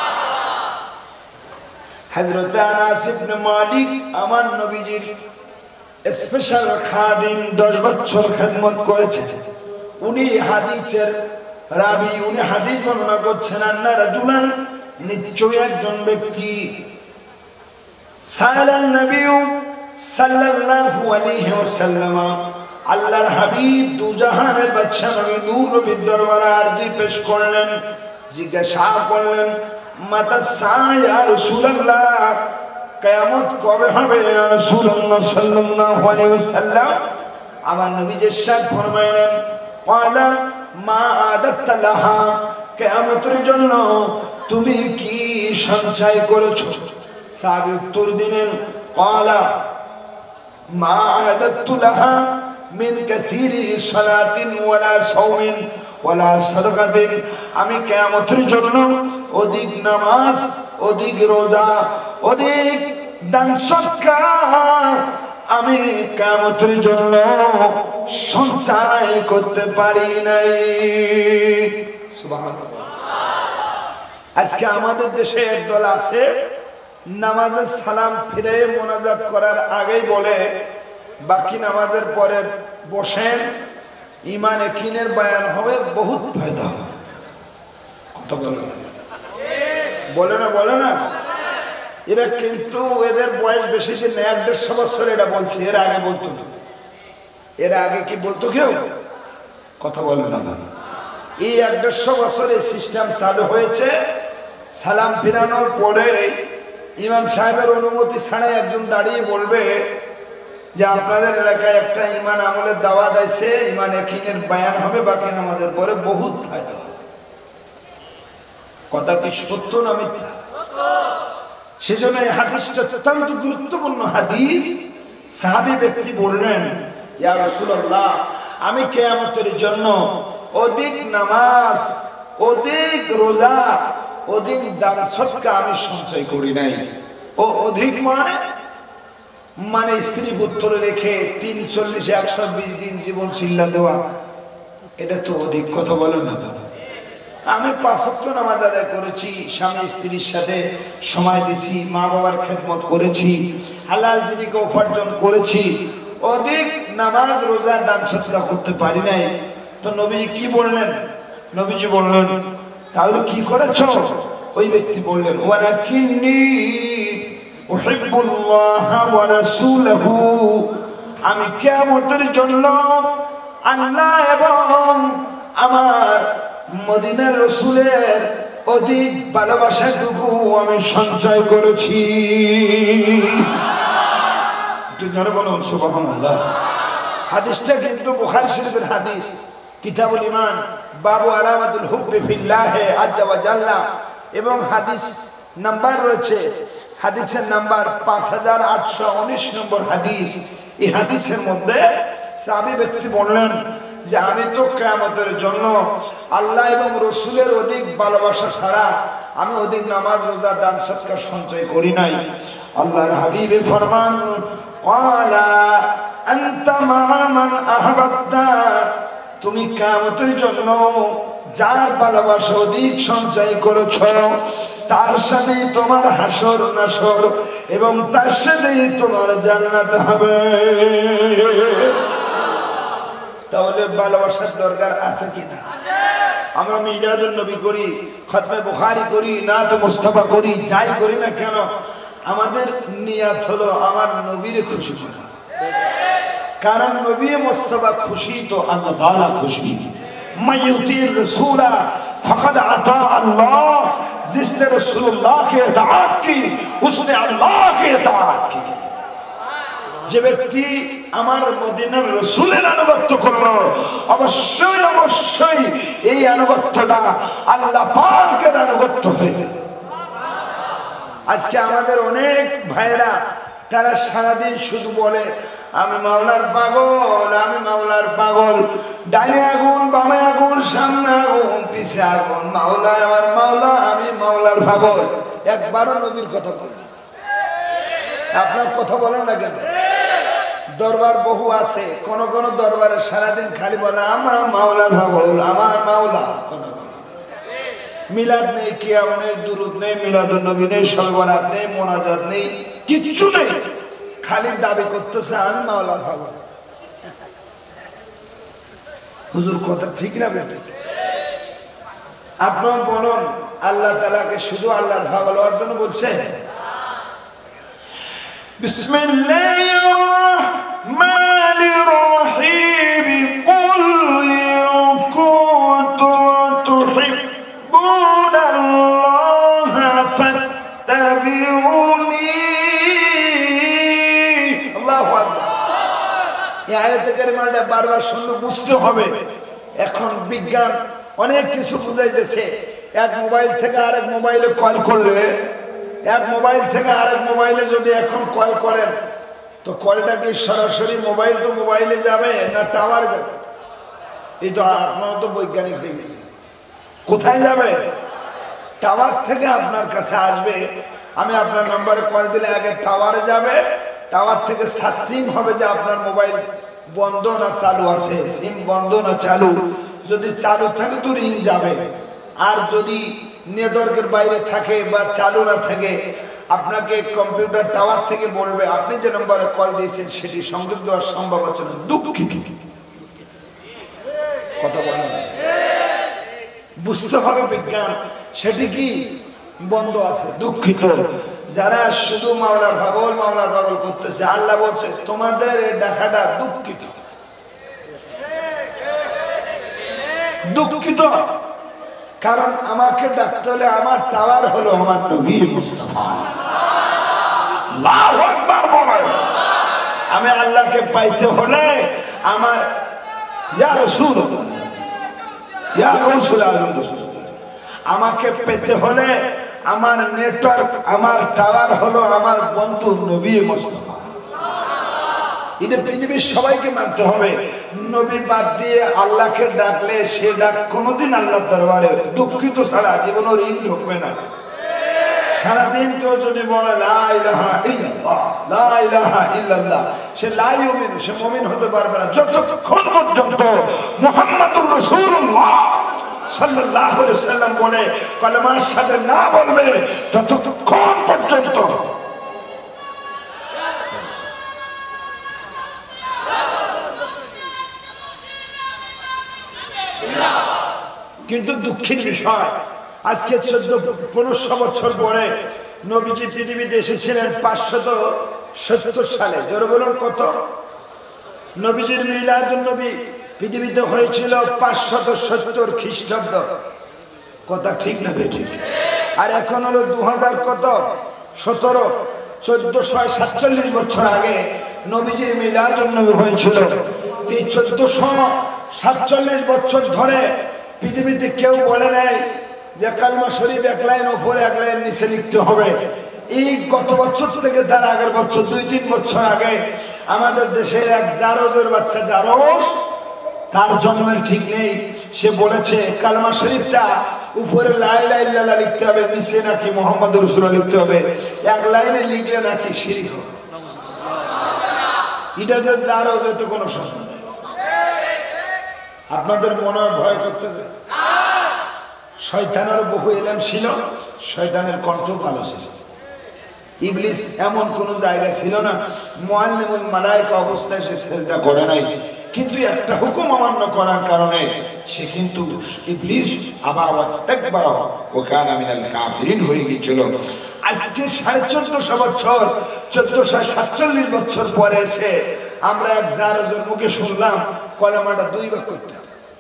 حضرت আনাস ইবনে মালিক আমার নবীজির স্পেশাল খাদিম দশ বছর খিদমত করেছে উনি হাদিসের রাবি উনি হাদিস বর্ণনা করছেন আন্না রাজুলান নিশ্চয় একজন ব্যক্তি সালান নবী সাল্লাল্লাহু আলাইহি ওয়াসাল্লাম আল্লাহর হাবিব দু জাহানের বাদশা নবী নূর নবীর দরবারে আরজি পেশ করলেন জিজ্ঞাসা করলেন মাতা সায়া রাসূলুল্লাহ কিয়ামত কবে হবে ইয়া রাসূলুল্লাহ সাল্লাল্লাহু আলাইহি ওয়াসাল্লাম আমার নবী ইরশাদ ফরমাইলেন ক্বালা মা আদাততা লাহা কিয়ামতের জন্য তুমি কি সঞ্চয় করেছো সাহাবী উত্তর দিলেন ক্বালা মা আদাততু লাহা মিন কাসীরি সালাতিন ওয়ালা সাওমিন ওয়ালা সাদাকাতিন আমি কিয়ামতের জন্য অধিক নামাজ অধিক রোজা অধিক দান সদকা আমি কিয়ামতের জন্য সঞ্চয় করতে পারি নাই সুবহানাল্লাহ আজকে আমাদের দেশে একদল আছে নামাজের সালাম ফিরে মোনাজাত করার আগেই বলে বাকি নামাজের পরে বসেন ঈমান ইয়াকিনের বয়ান হবে বহুত ফায়দা হবে কথা বলে বলে না বলে না এরা কিন্তু এদের বয়স বেশি দিন এক দেড়শো বছর এটা বলছে এর আগে বলতো না এর আগে কি বলতো কেউ কথা বলে না এই এক দেড়শো বছর এই সিস্টেম চালু হয়েছে সালাম ফিরানোর পরে ইমাম সাহেবের অনুমতি ছাড়াই একজন দাঁড়িয়ে বলবে যে আপনাদের এলাকায় একটা ঈমান আমলের দাওয়াত আছে ঈমান ইয়াকিনের বয়ান হবে বাকি নামাজের পরে বহুত ফায়দা হবে কথা কি সত্য না মিথ্যা সেজন্য এই হাদিসটা অত্যন্ত গুরুত্বপূর্ণ হাদিস সাহাবী ব্যক্তি বললেন ইয়া রাসূলুল্লাহ আমি কিয়ামতের জন্য অধিক নামাজ অধিক রোজা অধিক দান সদকা আমি সঞ্চয় করি নাই ও অধিক মানে মানে স্ত্রী পুত্র রেখে তিন চল্লিশ একশো বিশ দিন জীবন চিল্লা দেওয়া এটা তো অধিক কথা বলেন না আমি পাঁচ ওয়াক্ত নামাজ আদায় করেছি স্বামী স্ত্রীর সাথে সময় দিয়েছি মা বাবার খেদমত করেছি হালাল জীবিকা উপার্জন করেছি অধিক নামাজ রোজা দান সদকা করতে পারি নাই তো নবী কি বললেন নবীজি বললেন তাহলে কি করেছো ওই ব্যক্তি বললেন ওয়ালাকিন্নী উহিব্বুল্লাহ ওয়া রাসূলহু আমি কিয়ামতের জন্য আল্লাহ এবং আমার মদিনার রাসূলের অধিক ভালোবাসাটুকু আমি সঞ্চয় করেছি একটু জোরে বলুন সুবহানাল্লাহ হাদিসটা কিন্তু বুখারী শরীফের হাদিস কিতাবুল ঈমান বাবু আলামাতুল হুব্বি ফিল্লাহ আজ্জা ওয়া জাল্লা এবং হাদিস নাম্বার রয়েছে হাদিসের নাম্বার পাঁচ হাজার আটশো উনিশ নম্বর হাদিস এই হাদিসের মধ্যে সাহাবী ব্যক্তি বললেন যে আমি তো কিয়ামতের জন্য আল্লাহ এবং রাসূলের অধিক ভালোবাসা ছাড়া আমি অধিক নামাজ রোজা দান সদকা সঞ্চয় করি নাই আল্লাহর হাবিবে ফরমান ক্বালা আনতা মা মান আহবাবতা তুমি কিয়ামতের জন্য যার ভালোবাসা অধিক সঞ্চয় করেছো তার সাথে তোমার হাসর নাসর এবং তার সাথে তোমার জান্নাত হবে তাহলে ভালোবাসার দরকার আছে কিনা আমরা মিলাদুন নবী করি খতমে বুখারী করি নাত মুস্তাফা করি যাই করি না কেন আমাদের নিয়ত হলো আমার নবীর খুশি করা কারণ নবী মুস্তাফা খুশি তো আল্লাহ তাআলা খুশি মাইয়ুতির রাসূলা ফাকাদ আতা আল্লাহ जिसने रसूलुल्लाह के इताअत की उसने अल्लाह के इताअत की যে ব্যক্তি আমার মদিনার রাসূলের আনুগত্য করলো অবশ্যই অবশ্যই এই আনুগত্যটা আল্লাহ পাকের আনুগত্য হবে আজকে আমাদের অনেক ভাইরা তারা সারাদিন শুধু বলে আমি মাওলার পাগল, আমি মাওলার পাগল, ডানে আগুন বামে আগুন সামনে আগুন পিছে আগুন, মাওলা আমার মাওলা, আমি মাওলার পাগল। একবারও নবীর কথা বলে। আপনার কথা বলেন না কেন? দরবার বহু আছে, কোন কোন দরবারে সারাদিন খালি বলে আমার মাওলার পাগল, আমার মাওলা। কথা বলে মিলাদ নেই, কিয়াম নেই, দুরুদ নেই, মিলাদুন নবী নেই, সলবরাত নেই, মোনাজাত নেই, কিচ্ছু নেই, খালি দাবি করতেছে আমি মাওলার পাগল। হুজুর কথা ঠিক না বেটা? আপনার বলুন আল্লাহ তাআলাকে শুধু আল্লাহর পাগল হওয়ার জন্য বলছে? বিসমিল্লাহির রহমানির রহিম কুল ইন কুনতুম তুহিব্বুনাল্লাহা ফাত্তাবিউনি। আল্লাহু আকবার। এই আয়াতে কারিমাটা বারবার শুনলে বুঝতে হবে। এখন বিজ্ঞান অনেক কিছু বুঝাইতেছে। এক মোবাইল থেকে আরেক মোবাইলে কল করলে, এক মোবাইল থেকে আরেক মোবাইলে যদি এখন কল করেন তো কলটা কি সরাসরি মোবাইল টু মোবাইলে যাবে না টাওয়ার যাবে? এই তো আপনারা তো বৈজ্ঞানিক হয়ে গেছে। কোথায় যাবে? টাওয়ার থেকে আপনার কাছে আসবে। আমি আপনার নম্বরে কল দিলে আগে টাওয়ারে যাবে, টাওয়ার থেকে সার্চিং হবে যে আপনার মোবাইল বন্ধ না চালু আছে, সিম বন্ধ না চালু। যদি চালু থাকে তো রিং যাবে, আর যদি নেটওয়ার্কের বাইরে থাকে বা চালু না থাকে আপনাকে কম্পিউটার টাওয়ার থেকে বলবে আপনি যে নম্বরে কল দিয়েছেন সেটি সংযোগ দেওয়া সম্ভব হচ্ছে না, দুঃখিত। কথা বলেন, বুঝতে হবে বিজ্ঞান সেটি কি বন্ধ আছে, দুঃখিত। যারা শুধু মাওলার পাগল মাওলার পাগল করতেছে, আল্লাহ বলছে তোমাদের এই ডাকাটা দুঃখিত, দুঃখিত। কারণ আমাকে ডাকতে হলে আমার টাওয়ার হলো আমার নবী মুস্তাফা। আল্লাহু আকবার বলেন। আমি আল্লাহকে পাইতে হলে আমার ইয়া রাসূলুল্লাহ, ইয়া রাসূলুল্লাহ, আমাকে পেতে হলে আমার নেটওয়ার্ক, আমার টাওয়ার হলো আমার বন্ধু নবী মুস্তাফা। এটা পৃথিবীর সবাইকে মানতে হবে। নবী বাদ দিয়ে আল্লাহকে ডাকলে সে ডাক কোনোদিন আল্লাহর দরবারে দুঃখিত ছাড়া জীবনের ঋণ ঢুকবে না। সারাদিন কেউ যদি বলে লা ইলাহা ইল্লাল্লাহ, লা ইলাহা ইল্লাল্লাহ, সে লা ইউমিন, সে মুমিন হতে পারবে না যতক্ষণ পর্যন্ত মুহাম্মাদুর রাসূলুল্লাহ সাল্লাল্লাহু আলাইহি ওয়াসাল্লাম বলে কলেমার সাথে না বলবে, ততক্ষণ পর্যন্ত। কিন্তু দুঃখের বিষয় আজকে চোদ্দ পনেরোশো বছর পরে নবীজি পৃথিবীতে এসেছিলেন পাঁচশত সত্তর সালে। জোরে বলুন কত? নবীজির মিলাদুন নবী পৃথিবীতে হয়েছিল পাঁচশত সত্তর খ্রিস্টাব্দ। কথা ঠিক না বেঠিক? আর এখন হলো দু হাজার কত সতেরো, চোদ্দশো সাতচল্লিশ বছর আগে নবীজির মিলাদুন নবী হয়েছিল। এই চোদ্দশো সাতচল্লিশ বছর ধরে পৃথিবীতে কেউ বলে নাই যে কালমা শরীফ এক লাইন ওপরে এক লাইন নিচে লিখতে হবে। এই গত বছর থেকে তার আগের বছর, দুই তিন বছর আগে আমাদের দেশের এক জারজের বাচ্চা জারজ, তার জন্মের ঠিক নেই, সে বলেছে কালমা শরীফটা উপরে লা ইলাহা ইল্লাল্লাহ লিখতে হবে, নিচে নাকি মুহাম্মাদুর রাসূলুল্লাহ লিখতে হবে। এক লাইনে লিখলে নাকি শিরক হবে। এটা যে জারজ, এতে কোনো সমস্যা নেই। আপনাদের মনে ভয় করতেছে? শয়তানের বহু ইলম ছিল, শয়তানের কণ্ঠ ভালো ছিল। ইবলিস এমন কোন জায়গা ছিল না মুআল্লিমুল মালায়েকা অবস্থায় সে সিজদা করে নাই, কিন্তু একটা হুকুম অমান্য করার কারণে সে কিন্তু ইবলিস আবা ওয়াস্তাকবারা ওয়া কানা মিনাল কাফিরিন হয়ে গিয়েছিল। আজকে সাড়ে চোদ্দশো বছর, চোদ্দশো সাতচল্লিশ বছর পরে এসে আমরা এক জারজের মুখে শুনলাম কলেমাটা দুই ভাগ করতে।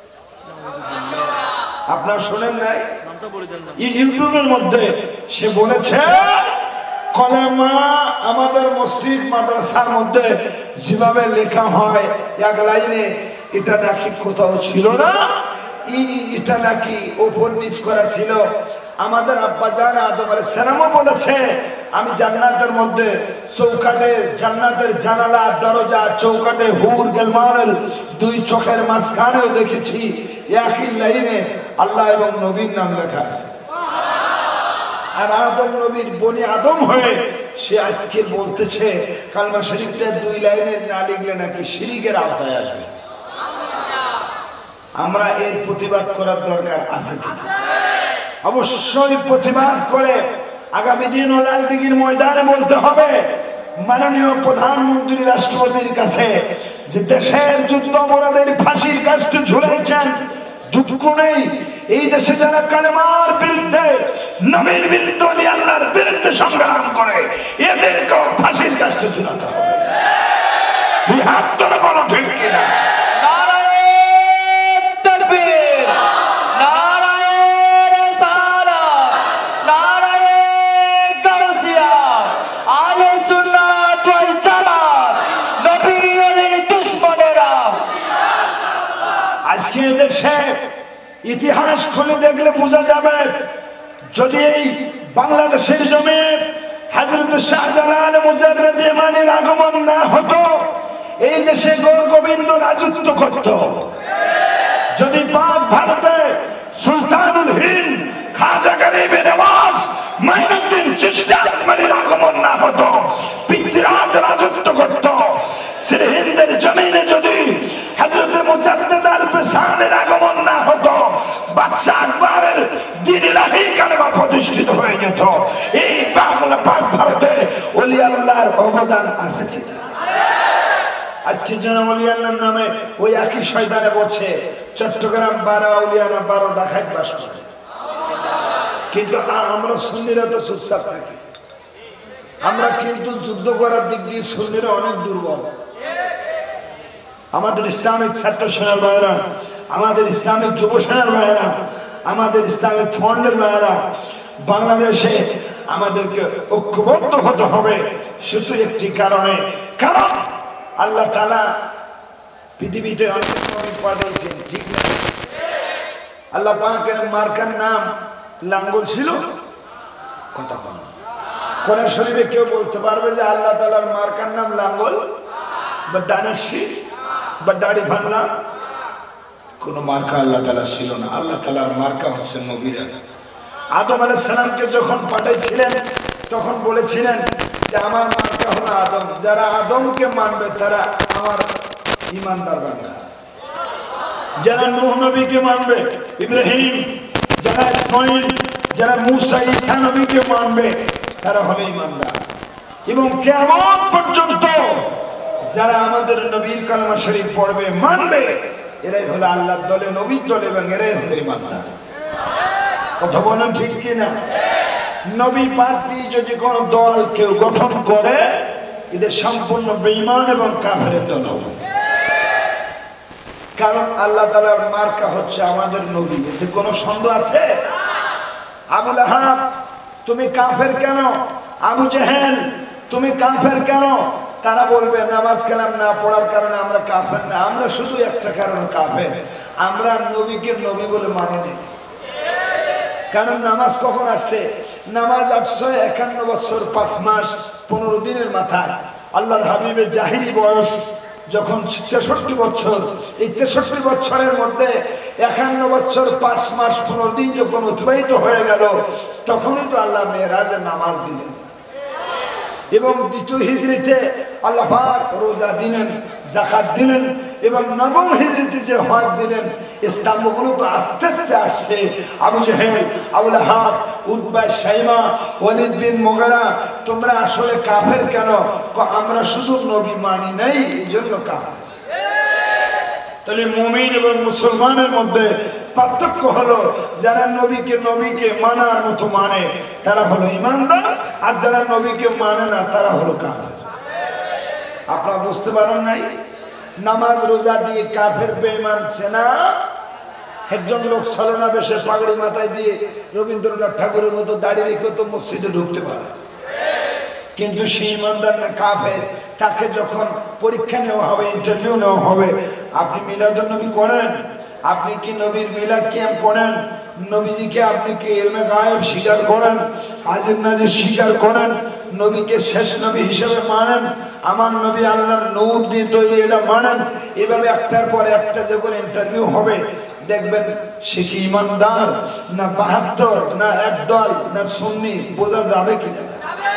আপনারা শোনেন নাই? ইউটিউবের মধ্যে সে বলেছে কলেমা আমাদের মসজিদ মাদ্রাসার মধ্যে যেভাবে লেখা হয় এক লাইনে, এটা নাকি কোথাও ছিল না। এটা নাকি ওপর নিচ করা ছিল। আমাদের আব্বাজান আদম আলাইহিস সালামও বলেছে আমি জান্নাতের মধ্যে চৌকাটে জান্নাতের জানালা দরজা চৌকাটে হুর গেলমানের দুই চোখের মাঝখানেও দেখেছি একই লাইনে আল্লাহ এবং নবীর নাম লেখা আছে। আর আদম নবীর বনি আদম হয়ে সে আজকে বলতেছে কালমা শরীফটা দুই লাইনের না লিখলে নাকি শিরকের আওতায় আসবে। আমরা এর প্রতিবাদ করার দরকার আছে, অবশ্যই প্রতিবাদ করে আগামী দিন ও লালদিঘির ময়দানে বলতে হবে মাননীয় প্রধানমন্ত্রী রাষ্ট্রপতির কাছে যে দেশের যুদ্ধ অপরাধের ফাঁসির কাস্টে ঝুলেছেন, দুঃখ নেই এই দেশে যারা কালেমার বিরুদ্ধে নবীর বিরুদ্ধে ওলি আল্লাহর বিরুদ্ধে সংগ্রাম করে এদেরকেও ফাঁসির কাস্টে ঝুলাতে হবে। হাত তোলা বলো ঠিক কিনা? ইতিহাস খুলে দেখলে বোঝা যাবে যদি এই বাংলাদেশের জমি হযরত শাহজালাল মুজাদ্দেদ ইমানের আগমন না হতো এই দেশে গৌর গোবিন্দ রাজত্ব করত। যদি পাক ভারতে সুলতানুল হিন্দ খাজা গরিব নওয়াজ মাইনুদ্দিন চিশতি আজমারির আগমন না হতো পৃথ্বীরাজ রাজত্ব করত। সিন্ধের জমিনে যদি হযরত মুজাদ্দেদ আল-পেশানের আগমন না হতো বাদশাহ আকবরের দ্বীন ইলাহি কালেমা প্রতিষ্ঠিত হয়ে যেত। এই বাংলা পাক ভারতে ওলি আল্লাহর অবদান আছে। আজকে যেন ওলি আল্লাহর নামে ওই একই শয়তানে বলছে চট্টগ্রাম বারো আউলিয়ানা বারো ঢাকায় বাস করে, কিন্তু আমরা সুন্নিরা তো চুপচাপ থাকি। আমরা কিন্তু যুদ্ধ করার দিক দিয়ে সুন্নিরা অনেক দুর্বল। আমাদের ইসলামিক ছাত্র সেনার ভাইয়েরা, আমাদের ইসলামিক যুব সেনার ভাইয়েরা, আমাদের ইসলামিক ফ্রন্টের ভাইয়েরা বাংলাদেশে আমাদেরকে ঐক্যবদ্ধ হতে হবে শুধু একটি কারণে, কারণ আল্লাহ তাআলা পৃথিবীতে অনেক নবী পাঠিয়েছেন, ঠিক না? আল্লাহ পাকের মার্কার নাম লাঙ্গল ছিল, কথা বল। কোরআন শরীফে কেউ বলতে পারবে যে আল্লাহ তাআলার মার্কার নাম লাঙ্গল বা দানাশি বা দাড়ি ভাল্লা? কোন মার্কা আল্লাহ তাআলা ছিল না। আল্লাহ তাআলার মার্কা হচ্ছে নবীরা। আদম আলাইহিস সালামকে যখন পাঠাইছিলেন তখন বলেছিলেন যে আমার মার্কা হলো আদম, যারা আদমকে মানবে তারা আমার ঈমানদার বান্দা। যারা নূহ নবীকে মানবে, ইব্রাহিম, যারা ইসমাঈল, যারা মূসা ঈসা নবীকে মানবে তারা হবে ঈমানদার। এবং কিয়ামত পর্যন্ত যারা আমাদের নবীর কালেমা শরীফ পড়বে মানবে এরাই হলো আল্লাহর দলে, নবীর দলে, এবং এরাই হলো ঈমানদার। কথা বলেন ঠিক কিনা? নবী বাদ দিয়ে যদি কোন দল কেউ গঠন করে এটা সম্পূর্ণ বেঈমান এবং কাফেরের দল হবে। কারণ আল্লাহ তাআলার মার্কা হচ্ছে আমাদের নবী, এতে কোনো সন্দেহ আছে? আবু লাহাব তুমি কাফের কেন? আবু জেহেল তুমি কাফের কেন? তারা বলবে নামাজ কালাম না পড়ার কারণে আমরা কাফের না। আমরা শুধু একটা কারণে কাফের, আমরা নবীকে নবী বলে মানি না। কারণ নামাজ কখন আসছে? নামাজ আসছে একান্ন বছর পাঁচ মাস পনেরো দিনের মাথায়। আল্লাহর হাবিবের জাহিরি বয়স যখন তেষট্টি বছর, এই তেষট্টি বছরের মধ্যে একান্ন বছর পাঁচ মাস পনেরো দিন যখন অতিবাহিত হয়ে গেল তখনই তো আল্লাহ মেরাজের নামাজ দিলেন। এবং দ্বিতীয় হিজরিতে আল্লাহ পাক রোজা দিলেন, যাকাত দিলেন, এবং নবম হিজরিতে যে হজ দিলেন। ইসলামগুলো তো আস্তে আস্তে আসছে। Abu Jahl, Abu Lahab, Utba, Shaiba, Walid bin Mughira তোমরা আসলে কাফের কেন? আমরা শুধু নবী মানি নাই এই জন্য কাফের। তাহলে মুমিন এবং মুসলমানের মধ্যে পার্থক্য হলো যারা নবীকে নবীকে মানার মতো মানে তারা হলো ঈমানদার, আর যারা নবীকে মানে না তারা হলো কাফের। আপনারা বুঝতে পারেন নাই? নামাজ রোজা দিয়ে কাফের বেঈমান চেনা। একজন লোক ছলনা বেশে পাগড়ি মাথায় দিয়ে রবীন্দ্রনাথ ঠাকুরের মতো দাড়ি রেখে তো মসজিদে ঢুকতে পারে, কিন্তু সে ঈমানদার না কাফের। তাকে যখন পরীক্ষা নেওয়া হবে, ইন্টারভিউ নেওয়া হবে, আপনি মিলাদুন নবী করেন, আপনি কি নবীর মিলাদ কিয়াম করেন, নবীজিকে আপনি কি ইলমে গায়েব স্বীকার করেন, হাজির নাজির স্বীকার করেন, নবীকে শেষ নবী হিসেবে মানেন, আমার নবী আল্লাহর নূর দিয়ে তৈরি এটা মানেন, এভাবে একটার পর একটা যখন ইন্টারভিউ হবে দেখবেন সে কি ইমানদার না বাহাত্তর না একদল না সুন্নি বোঝা যাবে কি যাবে।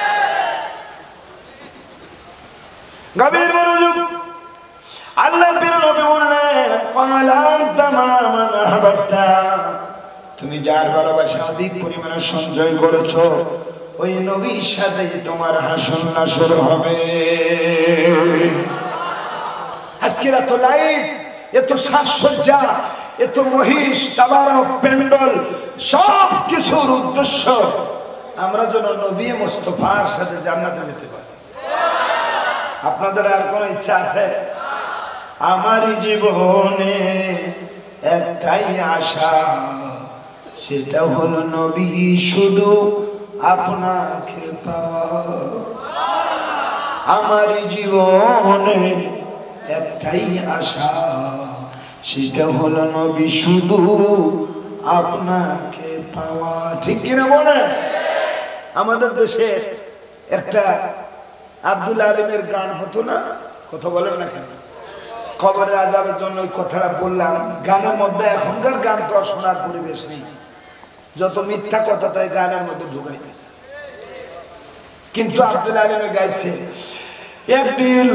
গভীর মনোযোগ। আল্লাহ বীর নবী বললেন পালান তামামান আহবাবতা, তুমি যার ভালোবাসা অধিক পরিমাণে সঞ্চয় করেছো ওই নবীর সাথে তোমার হাসর নাসর হবে। আজকে এত লাইট, এত সাজসজ্জা, এত মহিষ তাবারক প্যান্ডেল, সব কিছুর উদ্দেশ্য আমরা যেন নবী মুস্তাফার সাথে জান্নাতে যেতে পারি। আপনাদের আর কোনো ইচ্ছা আছে? আমারই জীবনে একটাই আশা, সেটা হলো নবী শুধু আপনাকে পাওয়া। আমারই জীবনে একটাই আশা, সেটা হলো নবী শুধু আপনাকে পাওয়া। ঠিক কিনা বলে? আমাদের দেশে একটা আব্দুল আলিমের গান হতো না, কথা বলেন না কেন? কবরের আযাবের জন্য ওই কথাটা বললাম। গানের মধ্যে এখনকার গান তো শোনার পরিবেশ নেই, যত মিথ্যা কথা তাই গানের মধ্যে ঢুকাই দিয়েছে। কিন্তু আব্দুল আলিমে গাইছে একদিন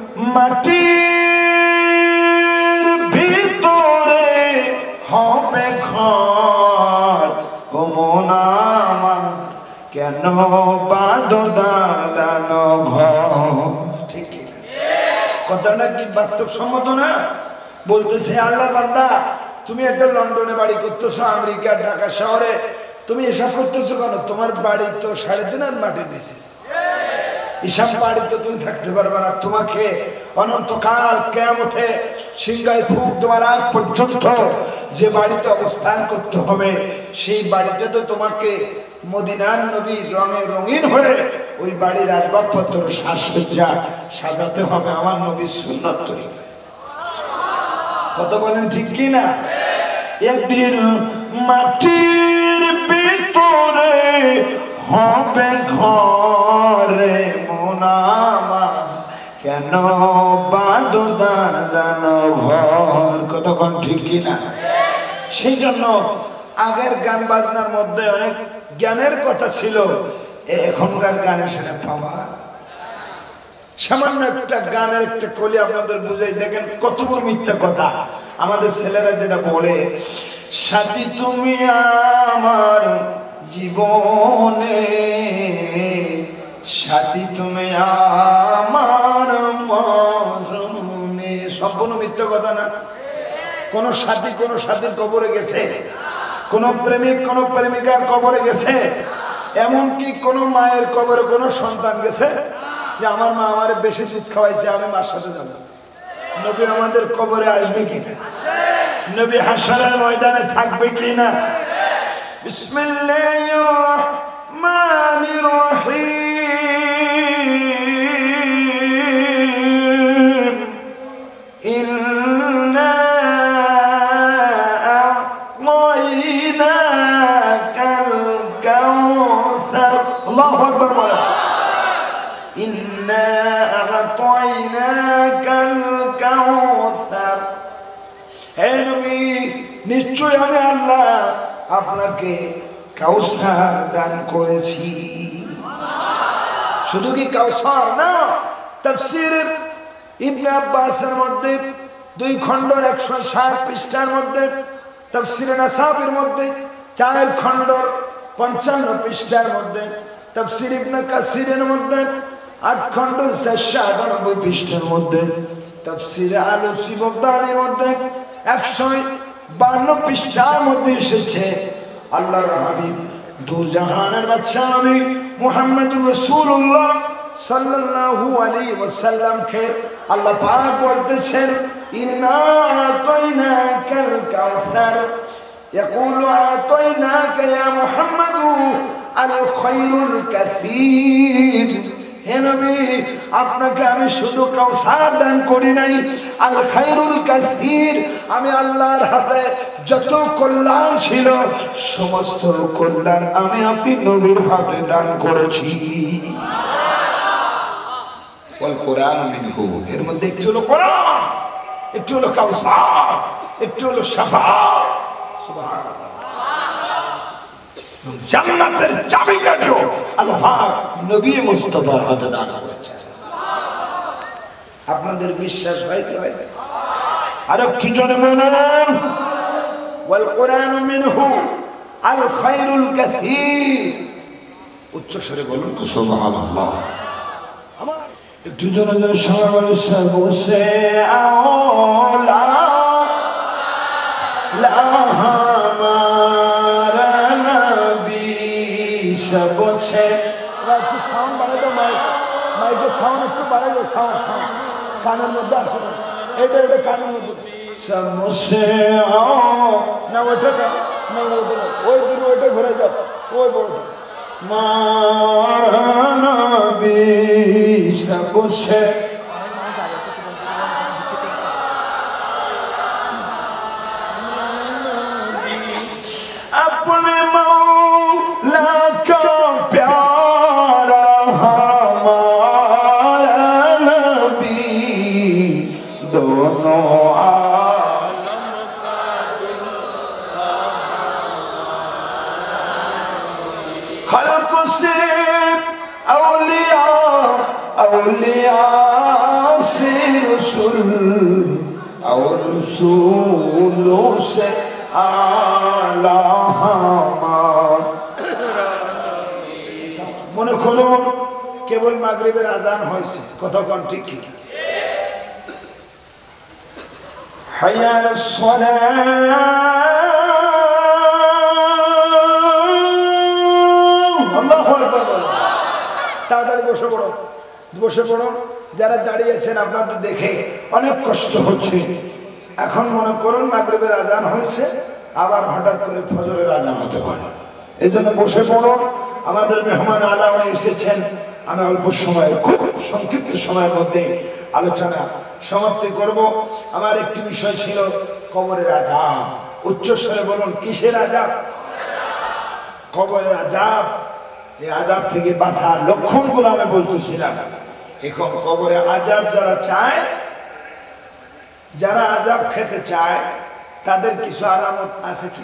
মাটির ভিতরে হবে ঘর, কমনা আমার কেন বাঁধো দালানো ঘর। ঠিক কথাটা কি বাস্তবসম্মত না? বলতেছে আল্লাহর বান্দা, তুমি একটা লন্ডনে বাড়ি করতেছো, আমেরিকা ঢাকা শহরে, তুমি এসব করতেছো কেন? তোমার বাড়ি তো সাড়ে তিন হাত মাটির নিচে, এসব বাড়ি তো তুমি থাকতে পারবে না। তোমাকে অনন্তকাল কিয়ামতে সিংহায় ফুঁক দেওয়ার আগ পর্যন্ত যে বাড়িতে অবস্থান করতে হবে, সেই বাড়িতে তো তোমাকে মদিনার নবীর রঙে রঙিন হয়ে ওই বাড়ির আসবাবপত্র সাজসজ্জা সাজাতে হবে আমার নবীর সুন্নাত তরিকায়। কত বলেন ঠিক কি না? একদিন মাটির ভিতরে হবে ঘরে মোনামা কেন বাঁধো দালানো ঘর। কতক্ষণ ঠিক কি না? সেই জন্য আগের গান বাজনার মধ্যে অনেক জ্ঞানের কথা ছিল, এখনকার গানে সেটা পাওয়া। সামান্য একটা গানের একটা কলি আপনাদের বুঝাই, দেখেন কত বড় মিথ্যা কথা আমাদের ছেলেরা যেটা বলে, সাথী তুমি আমার জীবনে, সাথী তুমি আমার মরণে। সম্পূর্ণ মিথ্যা কথা না? কোন সাথী কোন সাথীর কবরে গেছে? কোন প্রেমিক কোন প্রেমিকার কবরে গেছে? এমনকি কোন মায়ের কবরে কোন সন্তান গেছে যে আমার মা আমার বেশি দুধ খাওয়াইছে, আমি মার সাথে যাব? নবী আমাদের কবরে আসবে কিনা? নবী হাসরের ময়দানে থাকবে কিনা? বিসমিল্লাহির রহমানির রহিম। ইন্না আ'তাইনাকাল কাউসার। আল্লাহু আকবার বলেন। ইন্না আ'তাইনাকাল কাউসার। হে নবী, নিশ্চয় আমি আল্লাহ আপনাকে কাউসার দান করেছি। শুধু কি কাউসার না, তাফসীরের ইবনে আব্বাসের মধ্যে দুই খণ্ডর একশো ষাট পৃষ্ঠার মধ্যে, তাফসীরে নাসাবির মধ্যে চার খণ্ডর পঞ্চান্ন পৃষ্ঠার মধ্যে, তাফসীর ইবনে কাসিরের মধ্যে আট খণ্ডর চারশো আটানব্বই পৃষ্ঠার মধ্যে, তাফসীরে আলুসি বগদাদির মধ্যে একশো বান্ন পৃষ্ঠার মধ্যে এসেছে আল্লাহর হাবিব দু জাহানের বাদশা নবী মুহাম্মদুর রাসূলুল্লাহ সাল্লাল্লাহু আলাইহি ওয়াসাল্লামকে আল্লাহ পাক বলতেছেন, ইন্না আ'তাইনাকাল কাউসার ইয়াকুলু আ'তাইনাকা ইয়া মুহাম্মাদু আল খায়রুল কাসীর। হে নবী, আপনাকে আমি শুধু কাউসার দান করি নাই, আল খায়রুল কাসীর, আমি আল্লাহর হাতে যত কল্যাণ ছিল সমস্ত কল্যাণ আমি আপনি নবীর হাতে দান করেছি। ওয়াল কোরআন মিনহু, এর মধ্যে একটু হলো কোরআন, একটু হলো কাউসার, একটু হলো শাফাআত। সুবহানাল্লাহ। জান্নাতের চাবিকাঠিও আল্লাহ পাক নবী মুস্তাফার হাতে দান করেছেন। আপনাদের বিশ্বাস হয় কি হয়? আর কি জনে বলেন ওয়াল কোরআন মিনহু আল খায়রুল কাসীর, উচ্চ স্বরে বলুন তো সুবহানাল্লাহ। আমার একটু জনে জনে সবাই বসে আওলা লা হামারা নবী সবছে। একটু সাউন্ড বাড়াই দাও, মাইক মাইকের সাউন্ড একটু বাড়াই দাও, সাউন্ড সাউন্ড কানের মধ্যে আসে না, এটা এটা কানের মধ্যে সমসে না, ওইটা না, ওই দূর ওইটা ঘুরে যাও, ওই বড়টা মানবী সবছে। अपने मौला का प्यारा हमारा नबी, दोनों आलम का खल्क से औलिया, औलिया से रसूल, और रसूलों से आला। মনে করো কেবল মাগরিবের আজান হয়েছে, কথা কোন ঠিক কি? হাইয়া আলাস সালাহ, আল্লাহু আকবার বলো। তাড়াতাড়ি বসে পড়ো, বসে পড়ো। যারা দাঁড়িয়ে আছেন আপনাদের দেখে অনেক কষ্ট হচ্ছে। এখন মনে করুন মাগরিবের আজান হয়েছে, আবার হঠাৎ করে ফজরের আজান হতে পারে, এই জন্য বসে পড়ো। আমাদের মেহমান আলামা এসেছেন, আমি অল্প সময়, খুব সংক্ষিপ্ত সময়ের মধ্যে আলোচনা সমাপ্তি করব। আমার একটি বিষয় ছিল কবরের আযাব। উচ্চস্বরে বলুন, কিসের আযাব? কবরের আযাব। এই আযাব থেকে বাঁচার লক্ষণগুলো আমি বলতেছিলাম। এখন কবরে আযাব যারা চায়, যারা আযাব খেতে চায়, তাদের কিছু আলামত আছে কি?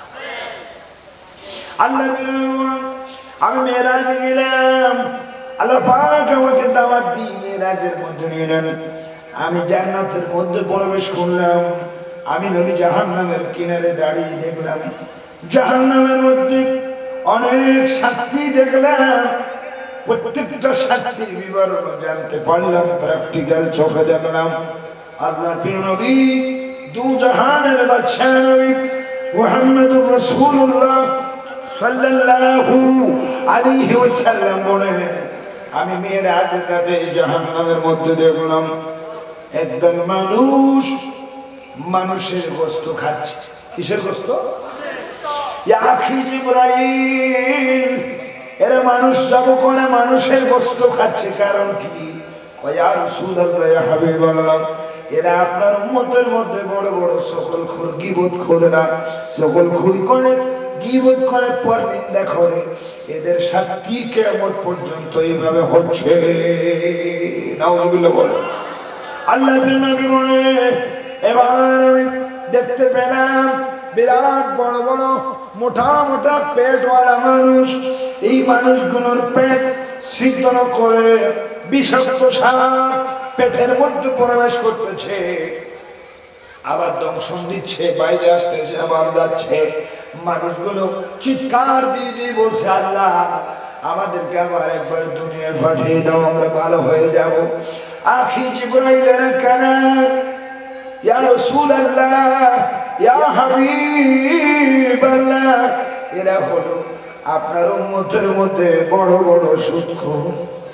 আল্লাহ আমি মেরাজে গেলাম, আল্লাহ পাক আমাকে দাওয়াত দিয়ে মেরাজের মধ্যে নিলেন। আমি জান্নাতের মধ্যে প্রবেশ করলাম। আমি নবী জাহান্নামের কিনারে দাঁড়িয়ে দেখলাম, জাহান্নামের মধ্যে অনেক শাস্তি দেখলাম। প্রত্যেকটা শাস্তির বিবরণ জানতে পারলাম, প্র্যাকটিক্যাল চোখে দেখলাম। আল্লাহ নবী দু জাহানের বাদশা নবী মুহাম্মদুর রাসূলুল্লাহ সাল্লাল্লাহু আলাইহি ওয়াসাল্লাম বলেন, আমি মেরাজের রাতে জাহান্নামের মধ্যে দেখলাম একদল মানুষ মানুষের গোশত খাচ্ছে। কিসের গোশত? ইয়া আখি জিবরাইল, এরা মানুষ যাব করে মানুষের গোশত খাচ্ছে, কারণ কি? ইয়া রাসূলুল্লাহ, ইয়া হাবিবাল্লাহ, এরা আপনার উম্মতের মধ্যে বড় বড় সকল খুর গীবত করে না, সকল খুর করে, গীবত করে, পর নিন্দা করে। এদের শাস্তি কিয়ামত পর্যন্ত এইভাবে হচ্ছে। নাউযুবিল্লাহ বলে। আল্লাহ নবী বলে, এবার আমি দেখতে পেলাম বিরাট বড় বড় মোটা মোটা পেটওয়ালা মানুষ। এই মানুষগুলোর পেট ছিদ্র করে বিষাক্ত সাপ পেটের মধ্যে প্রবেশ করতেছে, আবার দংশন দিচ্ছে, বাইরে আসতেছে, আবার যাচ্ছে। মানুষগুলো চিৎকার দিয়ে দিয়ে বলছে, আল্লাহ আমাদেরকে আবার একবার দুনিয়া পাঠিয়ে দাও, আমরা ভালো হয়ে যাব। আখি জিবরাইলের কানা, ইয়া রাসূলুল্লাহ, ইয়া হাবিবাল্লাহ, এরা হলো আপনার উম্মতের মধ্যে বড় বড় সুদখোর।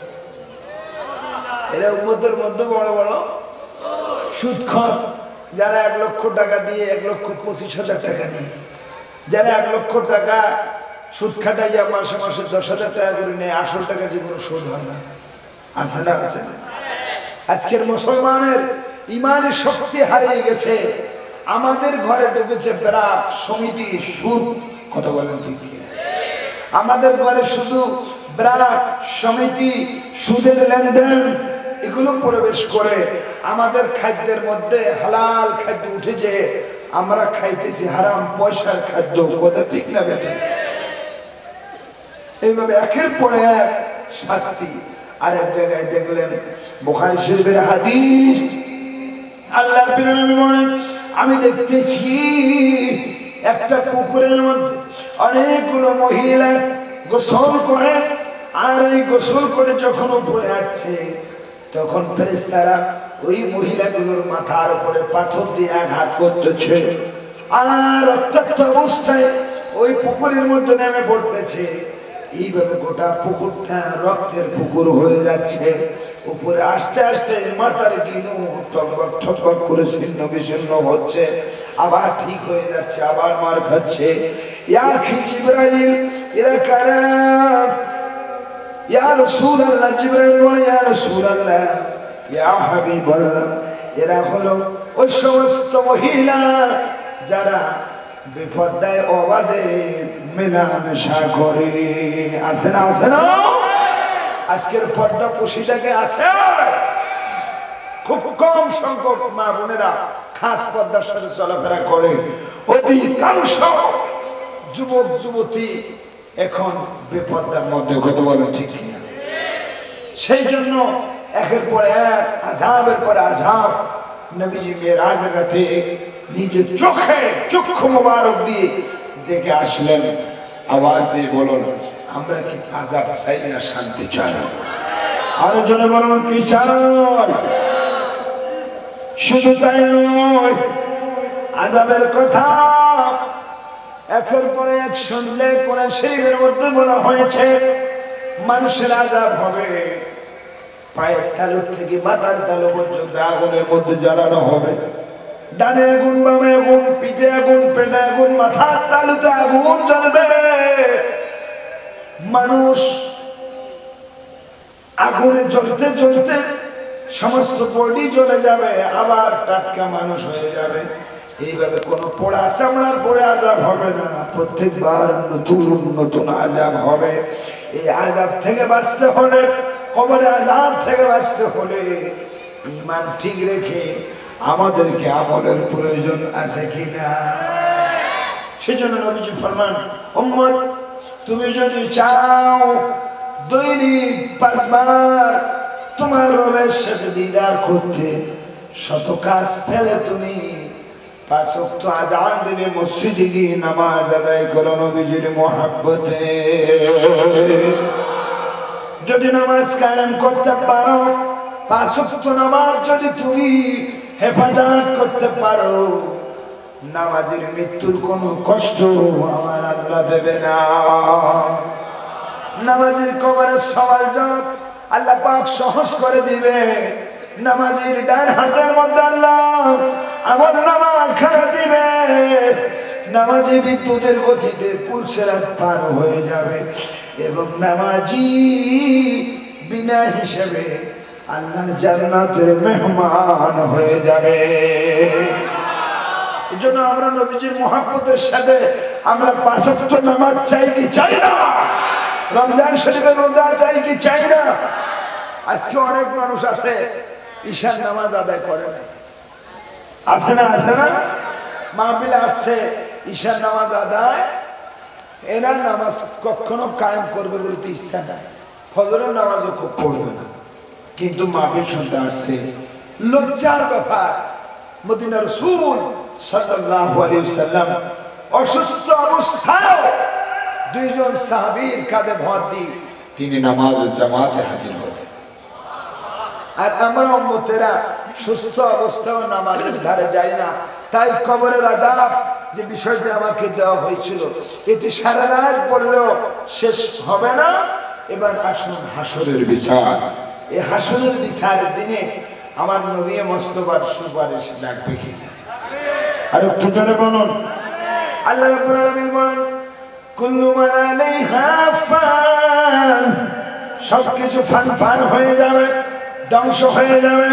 এরা উম্মতের মধ্যে বড় বড় সুদখোর। যারা এক লক্ষ টাকা দিয়ে এক লক্ষ পঁচিশ হাজার টাকা নিয়ে, যারা এক লক্ষ টাকা সুদ খাটাইয়া মাসে মাসে দশ হাজার টাকা করে নেয়, আসল টাকা যে কোনো সুদ হয় না। আছে না আছে? আজকের মুসলমানের ইমানের শক্তি হারিয়ে গেছে। আমাদের ঘরে ঢুকেছে ব্রাক, সমিতি, সুদ, কথা বলেন ঠিক কি? আমাদের ঘরে শুধু ব্রাক, সমিতি, সুদের লেনদেন এগুলো প্রবেশ করে আমাদের খাদ্যের মধ্যে হালাল খাদ্য উঠেছে, আমরা খাইতেছি হারাম পয়সার খাদ্য, কথা ঠিক না বেটা? এইভাবে একের পরে এক শাস্তি। আর এক জায়গায় দেখলেন বুখারী শরীফের হাদিস, আল্লাহর নবী বলেন, আমি দেখতেছি একটা পুকুরের মধ্যে অনেকগুলো মহিলা গোসল করে, আর এই গোসল করে যখন উপরে আসছে তখন ফেরেশতারা ওই মহিলাগুলোর মাথার উপরে পাথর দিয়ে আঘাত করতেছে, আর রক্তাক্ত অবস্থায় ওই পুকুরের মধ্যে নেমে পড়তেছে। এইভাবে গোটা পুকুরটা রক্তের পুকুর হয়ে যাচ্ছে। উপরে আসতে আসতে মাথার গিনু টকবক টকবক করে ছিন্ন বিচ্ছিন্ন হচ্ছে, আবার ঠিক হয়ে যাচ্ছে, আবার মার খাচ্ছে। ইয়া আখি জিবরাইল, এরা কারা? ইয়া রাসূলুল্লাহ, জিবরাইল বলে, ইয়া রাসূলুল্লাহ, ইয়া হাবিবাল্লাহ, এরা হলো ওই সমস্ত মহিলা যারা বিপদায় অবাধে মেলামেশা করে। আছে না আছে না? আজকের পর্দা পুশিদাকে আছে খুব কম সংখ্যক মা বোনেরা খাস পর্দার সাথে চলাফেরা করে। অধিকাংশ যুবক যুবতী এখন বিপদার মধ্যে, কথা বলে ঠিক কিনা? সেই জন্য একের পর এক আযাবের পর আযাব নবীজি মেরাজের রাতে নিজের চোখে চক্ষু মোবারক দিয়ে দেখে আসলেন। আওয়াজ দিয়ে বলুন, আমরা কি আযাব চাই না শান্তি চাই? আরো জনে বলুন, কি চাই? শুধু তাই নয়, আযাবের কথা একের পরে এক শুনলে কোরআন শরীফের মধ্যে বলা হয়েছে মানুষের আযাব হবে, পায়ের তালু থেকে মাথার তালু পর্যন্ত আগুনের মধ্যে জ্বালানো হবে। ডানে আগুন, বামে আগুন, পিঠে আগুন, পেটে আগুন, মাথার তালুতে আগুন জ্বলবে। মানুষ আগুনে জ্বলতে জ্বলতে সমস্ত বডি জ্বলে যাবে, আবার টাটকা মানুষ হয়ে যাবে। এইভাবে কোনো পোড়া চামড়ার পরে আযাব হবে না, প্রত্যেকবার নতুন নতুন আযাব হবে। এই আযাব থেকে বাঁচতে হলে, কবরে আযাব থেকে বাঁচতে হলে ঈমান ঠিক রেখে আমাদেরকে আমলের প্রয়োজন আছে কিনা? সেজন্য নবীজি ফরমান, উম্মত তুমি যদি চাও দৈনিক পাঁচবার তোমার রবের সাথে দিদার করতে, শত কাজ ফেলে তুমি পাঁচ ওয়াক্ত আযান দিবে, মসজিদে গিয়ে নামাজ আদায় করো নবীজির মহব্বতে। যদি নামাজ কায়েম করতে পারো, পাঁচ ওয়াক্ত নামাজ যদি তুমি হেফাজত করতে পারো, নামাজের মৃত্যুর কোনো কষ্ট আমার আল্লাহ দেবে না। নামাজের কবরের সওয়াল জবাব আল্লাহ পাক সহজ করে দিবে। নামাজের ডান হাতের মধ্যে আল্লাহ আমল নামা খানা দিবে। নামাজি বিদ্যুতের গতিতে পুলসেরাত পার হয়ে যাবে এবং নামাজি বিনা হিসেবে আল্লাহর জান্নাতের মেহমান হয়ে যাবে। এজন্য আমরা নবীজির মুহাব্বতের সাথে আমরা পাঁচ ওয়াক্ত নামাজ চাই কি চাই না? রমজান শরীফের রোজা চাই কি চাই না? আজকে অনেক মানুষ আছে ঈশার নামাজ আদায় করে না, আসে না আসে না? মাহফিলে আসছে ঈশার নামাজ আদায়, এরা নামাজ কখনো কায়েম করবে বলতে ইচ্ছা নাই, ফজরের নামাজও খুব পড়বে না, কিন্তু মাহফিল শুনতে আসছে। লজ্জার ব্যাপার, মদিনার রাসূল সাল্লাল্লাহু আলাইহি ওয়াসাল্লাম অসুস্থ অবস্থায় দুইজন সাহাবীর কাঁধে ভর দিয়ে তিনি নামাজ জামাতে হাজির হলেন। আর আমরা উম্মতেরা সুস্থ অবস্থায় নামাজের ধারে যাই না, তাই কবরের আযাব যে বিষয়টি আমাকে দেওয়া হয়েছিল এটি সারা রাত পড়লেও শেষ হবে না। এবার আসুন হাসরের বিচার। এই হাসরের বিচারের দিনে আমার নবী মুস্তাফার সুপারিশ ডাকবে কিনা? আর একটু জোরে বলুন। আল্লাহ রাব্বুল আলামিন বলেন, কুল্লু মান আলাইহা ফান, সবকিছু ফান ফান হয়ে যাবে, ধ্বংস হয়ে যাবে।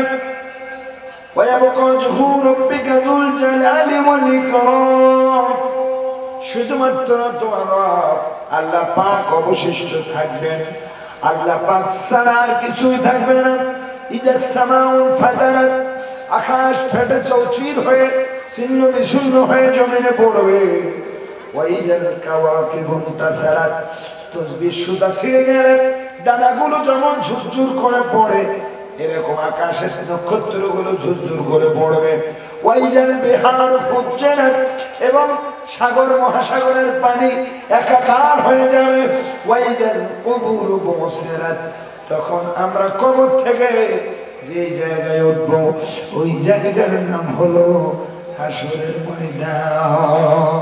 শুধুমাত্র তোমার আল্লাহ পাক অবশিষ্ট থাকবেন, আল্লাহ পাক ছাড়া আর কিছুই থাকবে না। ইজাস সামাউন ফাতারাত, আকাশ ফেটে চৌচির হয়ে ছিন্ন বিচ্ছিন্ন হয়ে জমিনে পড়বে। ওয়াইজাল কাওয়াকিবুন তাসারাত, তসবিহ সুতা ছিঁড়ে গেলে দানাগুলো যেমন ঝুরঝুর করে পড়ে, এরকম আকাশের নক্ষত্রগুলো ঝুরঝুর করে পড়বে। ওয়াইজাল বিহার ফুজ্জিরাত, এবং সাগর মহাসাগরের পানি একাকার হয়ে যাবে। ওয়াইজাল কুবুর বুসিরাত, তখন আমরা কবর থেকে যে জায়গায় উঠব ওই জায়গার নাম হলো হাসরের ময়দান।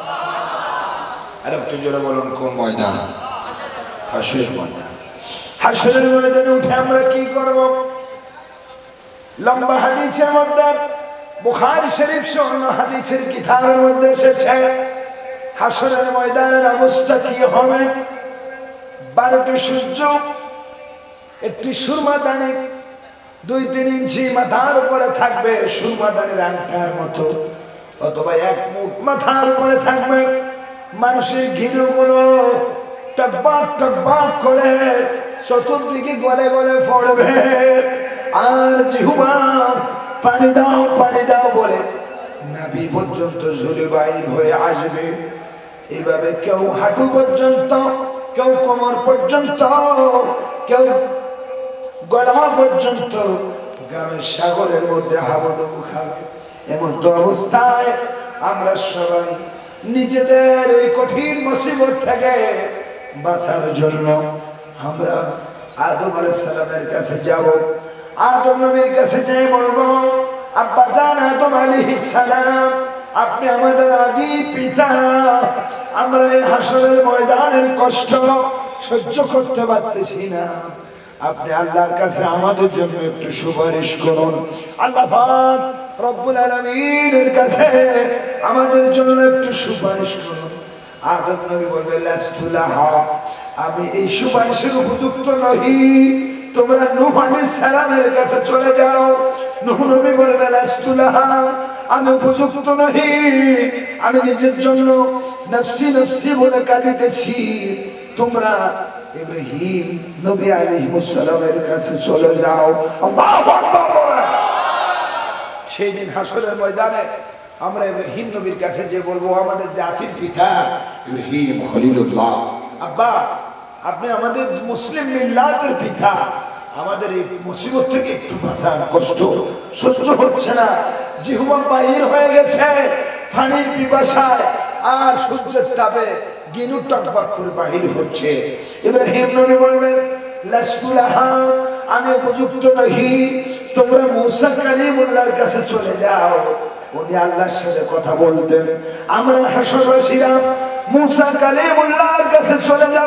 আর একটু জোরে বলুন, কোন ময়দান? হাসরের ময়দান। হাসরের ময়দানে উঠে আমরা কি করব? লম্বা হাদিসের মধ্যে, বুখারী শরীফ সহ অন্য হাদিসের কিতাবের মধ্যে এসেছে হাসরের ময়দানের অবস্থা কি হবে। বারোটি সূর্য, একটি সুরমাদানি দুই তিন ইঞ্চি মাথার উপরে থাকবে, সুরমাদানির আংটার মতো, অথবা এক মুঠ মাথার উপরে থাকবে। মানুষের ঘিলুগুলো টকবাক টকবাক করে চতুর্দিকে গলে গলে পড়বে। আর জিহ্বা পানি দাও পানি দাও বলে নাভি পর্যন্ত ঝরে বাইর হয়ে আসবে। এইভাবে কেউ হাঁটু পর্যন্ত, কেউ কোমর পর্যন্ত, কেউ গলা পর্যন্ত গ্রামের সাগরের মধ্যে হাবুডুবু খাবে। এমন তো অবস্থায় আমরা সবাই নিজেদের এই কঠিন মুসিবত থেকে বাঁচার জন্য আমরা আদম আলাইহিস সালামের কাছে যাব। আদম নবীর কাছে যাই বলবো, আব্বা জান আদম আলাইহিস সালাম, আপনি আমাদের আদি পিতা, আমরা এই হাসরের ময়দানের কষ্ট সহ্য করতে পারতেছি না, আপনি আল্লাহর কাছে আমাদের জন্য একটু সুপারিশ করুন। আল্লাহ পাক রব্বুল আলামিনের কাছে আমাদের জন্য একটু সুপারিশ করুন। আদম নবী বলবেন, লাস্তু লাহা, আমি এই সুপারিশের উপযুক্ত নহি, তোমরা নূহ আলাইহিস সালামের কাছে চলে যাও। নূহ নবী বলবেন, লাস্তু লাহা, আমি উপযুক্ত নহি, আমি নিজের জন্য নফসি নফসি বলে কাঁদিতেছি, তোমরা ইব্রাহিম নবী আলাইহিস সালামের কাছে চলে যাও। আল্লাহু আকবার। সেই দিন হাসরের ময়দানে আমরা ইব্রাহিম নবীর কাছে যে বলবো, আমাদের জাতির পিতা ইব্রাহিম খলিলুল্লাহ, আব্বা আপনি আমাদের মুসলিম মিল্লাতের পিতা, আমাদের এই মুসিবত থেকে একটু বাঁচান, কষ্ট সহ্য হচ্ছে না, জিহ্বা বাহির হয়ে গেছে পানির পিপাসায়, আর সূর্যের তাপে গিনু টকবক করে বাহির হচ্ছে। ইব্রাহিম নবী বলবেন, লাস্তু লাহা, আমি উপযুক্ত নহি, তোমরা মূসা কালিমুল্লাহর কাছে চলে যাও। উনি আল্লাহর সাথে কথা বলতেন, আমরা হাসরবাসীরা মূসা কালিমুল্লাহর কাছে চলে যাব।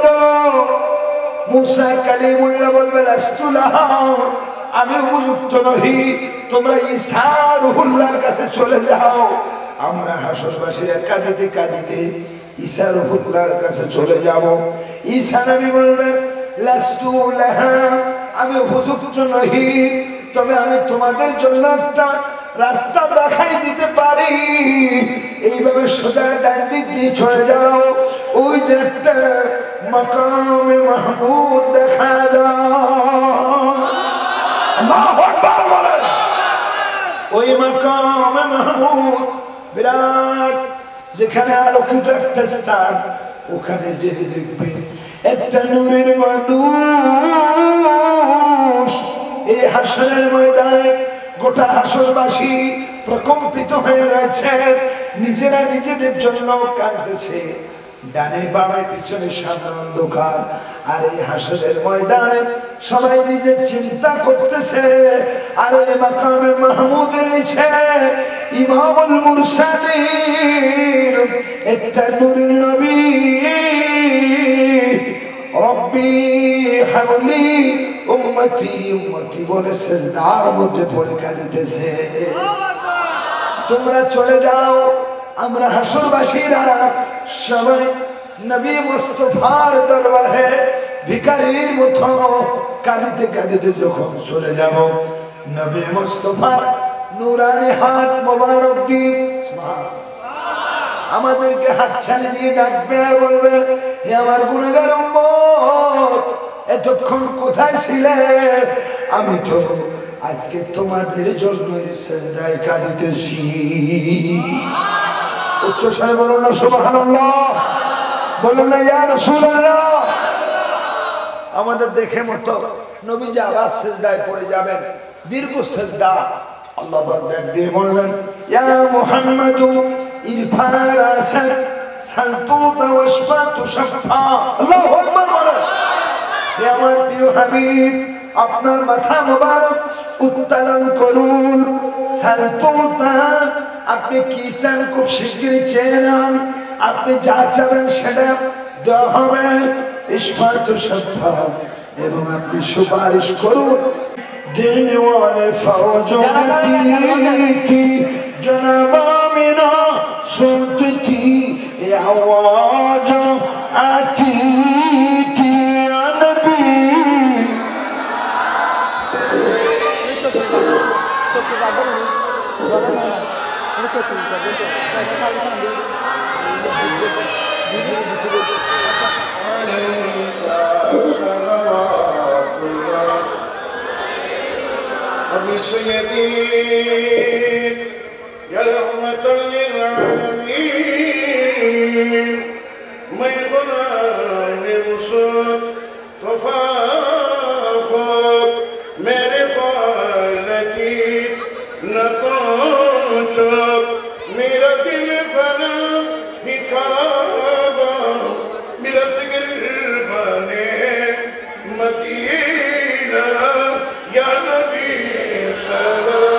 মূসা কালিমুল্লাহ বলবে, লাস্তু লাহা, আমি উপযুক্ত নহি, তোমরা ঈসা রূহুল্লাহর কাছে চলে যাও। আমরা হাসরবাসীরা কাঁদিতে কাঁদিতে ঈসা রূহুল্লাহর কাছে চলে যাব। ঈসা নবী বলবেন, লাস্তু লাহা, আমি উপযুক্ত নহি, তবে আমি তোমাদের জন্য একটা রাস্তা দেখাই দিতে পারি। এইভাবে সোজা ডান দিক দিয়ে চলে যাও, ওই যে একটা মাকামে মাহমুদ দেখা যায়, আল্লাহু আকবার বলেন। ওই মাকামে মাহমুদ বিরাট, যেখানে আলোকিত একটা স্থান, ওখানে যে দেখবে একটা নূরের মানুষ। এই হাসরের ময়দানে গোটা হাসরবাসী প্রকম্পিত হয়ে রয়েছে, নিজেরা নিজেদের জন্য কাঁদতেছে, ডানে বামে পিছনে সামনে অন্ধকার। আর এই হাসরের ময়দানে সবাই নিজের চিন্তা করতেছে, আর এই মাকামে মাহমুদের নিচে ইমামুল মুরসালিন, একটা নূরের নবী, রব্বি হাবলি উম্মতি উম্মতি বলে সিজদার মধ্যে পড়ে কাঁদিতেছে। তোমরা চলে যাও, আমরা হাসরবাসীরা সবাই নবী মুস্তাফার দরবারে ভিখারির মতো কাঁদিতে কাঁদিতে যখন চলে যাব, নবী মুস্তাফার নূরানি হাত মোবারক দিয়ে আমাদেরকে হাতছানি দিয়ে ডাকবে আর বলবে, হে আমার গুনাহগার উম্মত, এতক্ষণ কোথায় ছিলে? আমি তো আজকে তোমাদের জন্য সিজদায় কাঁদিতেছি। উচ্চ স্বরে বলুন না সুবহানাল্লাহ, বলুন না ইয়া রাসূলুল্লাহ। আমাদের দেখে মতো নবীজি আবার সিজদায় পড়ে যাবেন, দীর্ঘ সিজদা। আল্লাহ পাক ডাক দিয়ে বললেন, ইয়া মুহাম্মাদু ইরফা রাসাক সালতুতা ওয়াশফা তুশফা। আল্লাহু আকবার বলেন। হে আমার প্রিয় হাবিব, আপনার মাথা মোবারক উত্তোলন করুন। সালতুতা, আপনি কি চান খুব শিগগিরই চেয়ে নেন, আপনি যা চাবেন সেটা দেওয়া হবে। ইশফা তুশফা, এবং আপনি সুপারিশ করুন। দেনে ওয়ালে ফওজতি কি জনাব আমিনা सुनती थी ये आवाज आती थी नबी। अभी सैयदी या रहमतुल लिल आलमीन, मैं गुलाम मुस्तफा को मेरे ख्याल की न पहुंचो, मेरा दिल बना हिकाबा, मेरा जिगर बने मदीना, या नबी सलाम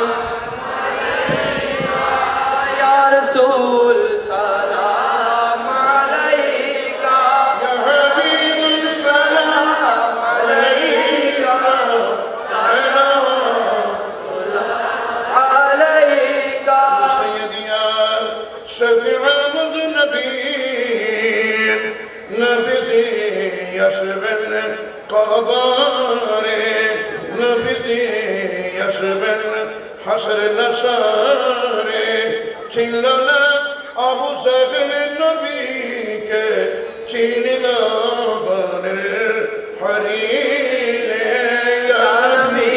या रसूल सलाम अलैका, या हबीब सलाम अलैका, सलाम अलैका। सय्यदिया शफीउल मुज़नबीन, नबी यशबन क़बारे, नबी यशबन हशर नशारे, चिल्लाना अबू सफर नबी के चिल्ला बने हरीले, या नबी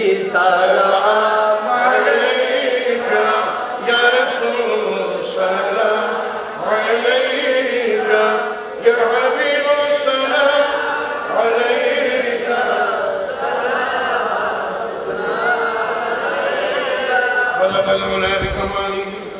सलाम अलैका, या रसूल सलाम अलैका, या हबीब सलाम अलैका, बलग अल-उला बिकमाली।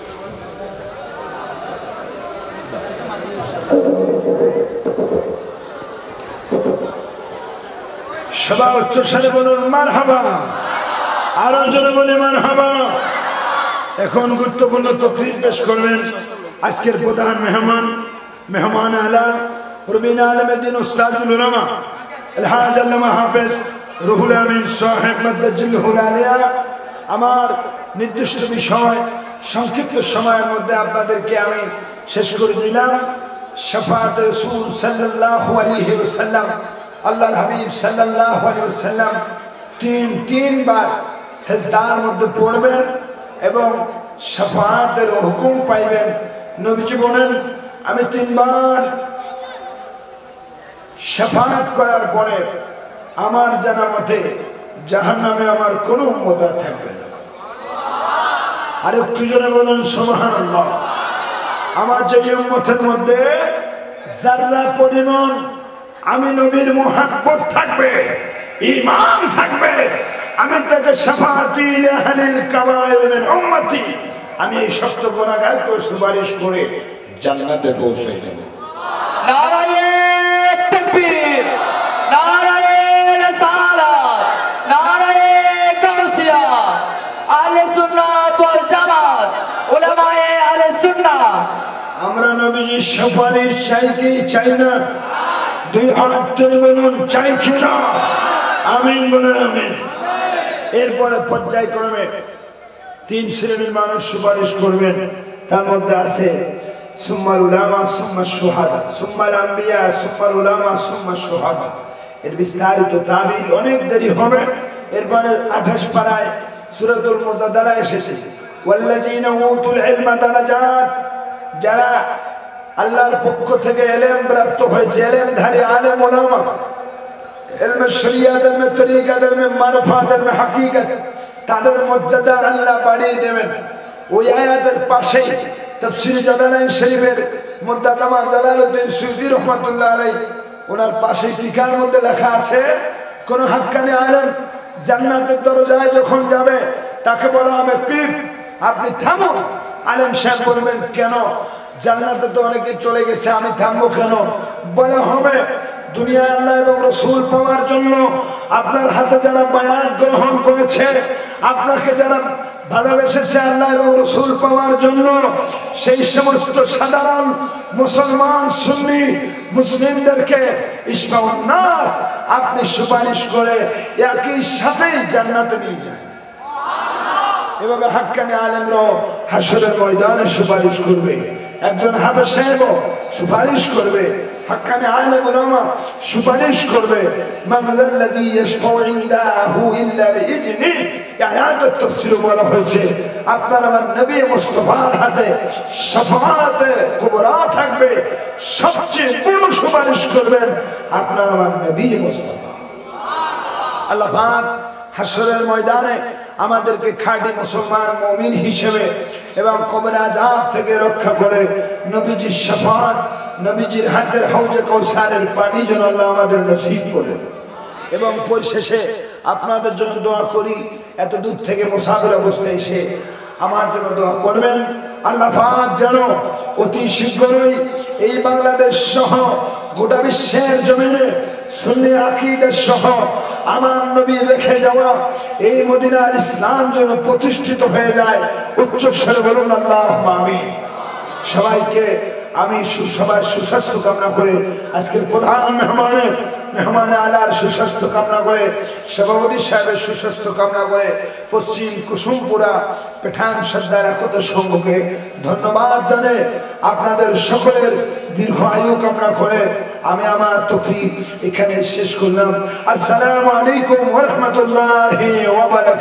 সবাই উচ্চ স্বরে বলুন মারহাবা, আরো জোরে বলে মারহাবা। এখন গুরুত্বপূর্ণ তকরীর পেশ করবেন আজকের প্রধান মেহমান, মেহমান আলা রবিন আলমদ্দিন উস্তাদুল উলামা আলহাজ আল্লামা হাফেজ রুহুল আমিন সাহেব মাদ্দাজিল্লাহুল আলিয়া। আমার নির্দিষ্ট বিষয় সংক্ষিপ্ত সময়ের মধ্যে আপনাদেরকে আমি শেষ করে দিলাম। শাফাআত রাসূল সাল্লাল্লাহু আলাইহি ওয়াসাল্লাম, আল্লাহর হাবিব সাল্লাল্লাহু আলাইহি ওয়াসাল্লাম তিন তিনবার সিজদার মধ্যে পড়বেন এবং শাফাআতের হুকুম পাইবেন। নবীজি বলেন, আমি তিনবার শাফাআত করার পরে আমার জানা মতে জাহান্নামে আমার কোনো উম্মত থাকবে না। আর একটু জোরে বলুন সুবহানাল্লাহ। আমার যে উম্মতের মধ্যে যারা পরিমাণ আমি নবীর মুহাব্বত থাকবে, ঈমান থাকবে, আমি তাকে শাফাআতি আহলিল কাবায়ের মিন উম্মতি, আমি এই শক্ত গুনাহগারকে সুপারিশ করে জান্নাতে পৌঁছে দেব। নারায়ে তাকবীর, নারায়ে রিসালাত, নারায়ে গাউসিয়া, আহলে সুন্নাত ওয়াল জামাত, উলামায়ে আহলে সুন্নাহ। আমরা নবীজির সুপারিশ চাই কি চাই না? দুই হাত তুলে বলুন চাই কি না? আমিন বলুন আমিন। এরপরে পর্যায়ক্রমে তিন শ্রেণীর মানুষ সুপারিশ করবেন। তার মধ্যে আছে সুম্মাল উলামা সুম্মা শুহাদা সুম্মাল আম্বিয়া সুম্মাল উলামা সুম্মা শুহাদা। এর বিস্তারিত তাবিল অনেক দেরি হবে। এরপরে আঠাশ পারায় সূরাতুল মুজাদালা এসেছে, ওয়াল্লাযীনা উতুল ইলমা দারাজাত, যারা আল্লাহর পক্ষ থেকে ইলম প্রাপ্ত হয়েছে, ইলমধারী আলেম উলামা, ইলমে শরিয়াত, ইলমে তরিকাত, ইলমে মারফাত, ইলমে হাকিকত, তাদের মর্যাদা আল্লাহ বাড়িয়ে দেবেন। ওই আয়াতের পাশে তাফসীর জালালাইন শরীফের মুদ্দাতামা জালালউদ্দিন সুয়ুতী রাহমাতুল্লাহ আলাইহি ওনার পাশে টিকার মধ্যে লেখা আছে, কোন হাক্কানি আলেম জান্নাতের দরজায় যখন যাবে তাকে বলা হবে কিফ, আপনি থামুন। আলেম সাহেব বলবেন কেন, জান্নাতে তো অনেকে চলে গেছে, আমি থামবো কেন? বলা হবে দুনিয়ায় আল্লাহ এবং রাসূল পাওয়ার জন্য আপনার হাতে যারা বায়াত গ্রহণ করেছে, আপনাকে যারা ভালোবেসেছে আল্লাহ এবং রাসূল পাওয়ার জন্য, সেই সমস্ত সাধারণ মুসলমান সুন্নি মুসলিমদেরকে ইসমাউন নাস আপনি সুপারিশ করে একই সাথেই জান্নাতে নিয়ে যান। এভাবে হাক্কানি আলেমরাও হাশরের ময়দানে সুপারিশ করবে, একজন হাফেজ সাহেবও সুপারিশ করবে, হাক্কানি আলেম উলামা সুপারিশ করবে। মান যাল্লাযী ইয়াশফাউ ইনদাহু ইল্লা বিইজনি, আয়াতের তাফসীরে বলা হয়েছে আপনার আমার নবী মুস্তাফার হাতে শাফাআতে কুবরা থাকবে, সবচেয়ে বড় সুপারিশ করবেন আপনার আমার নবী মুস্তাফা। আল্লাহ পাক হাশরের ময়দানে আমাদেরকে খাঁটি মুসলমান মুমিন হিসেবে এবং কবর আযাব থেকে রক্ষা করে নবীজির শাফাআত, নবীজির হাতের হাউজে কাউসারের পানি যেন আল্লাহ আমাদের নসিব করেন। এবং পরিশেষে আপনাদের জন্য দোয়া করি, এত দূর থেকে মুসাফির অবস্থায় এসে আমার জন্য দোয়া করবেন। আল্লাহ পাক যেন অতি শীঘ্রই এই বাংলাদেশ সহ গোটা বিশ্বের জমিনে সুন্নি আকীদা সহ আমার নবী রেখে যাওয়া এই মদিনার ইসলাম যেন প্রতিষ্ঠিত হয়ে যায়। উচ্চ স্বরে বলুন আল্লাহুম্মা আমিন। সবাইকে আমি সুসবার সুস্বাস্থ্য কামনা করে আজকের প্রধান মেহমানের মেহমান আলার সুস্বাস্থ্য কামনা করে, সভাপতি সাহেবের সুস্বাস্থ্য কামনা করে পশ্চিম কুসুমপুরা পেঠান সর্দার একতা সংঘকে ধন্যবাদ জানাই। আপনাদের সকলের দীর্ঘ আয়ু কামনা করে আমি আমার তকরীর এখানে শেষ করলাম। আসসালামু আলাইকুম ওয়া রাহমাতুল্লাহি ওয়া বারাকাতুহু।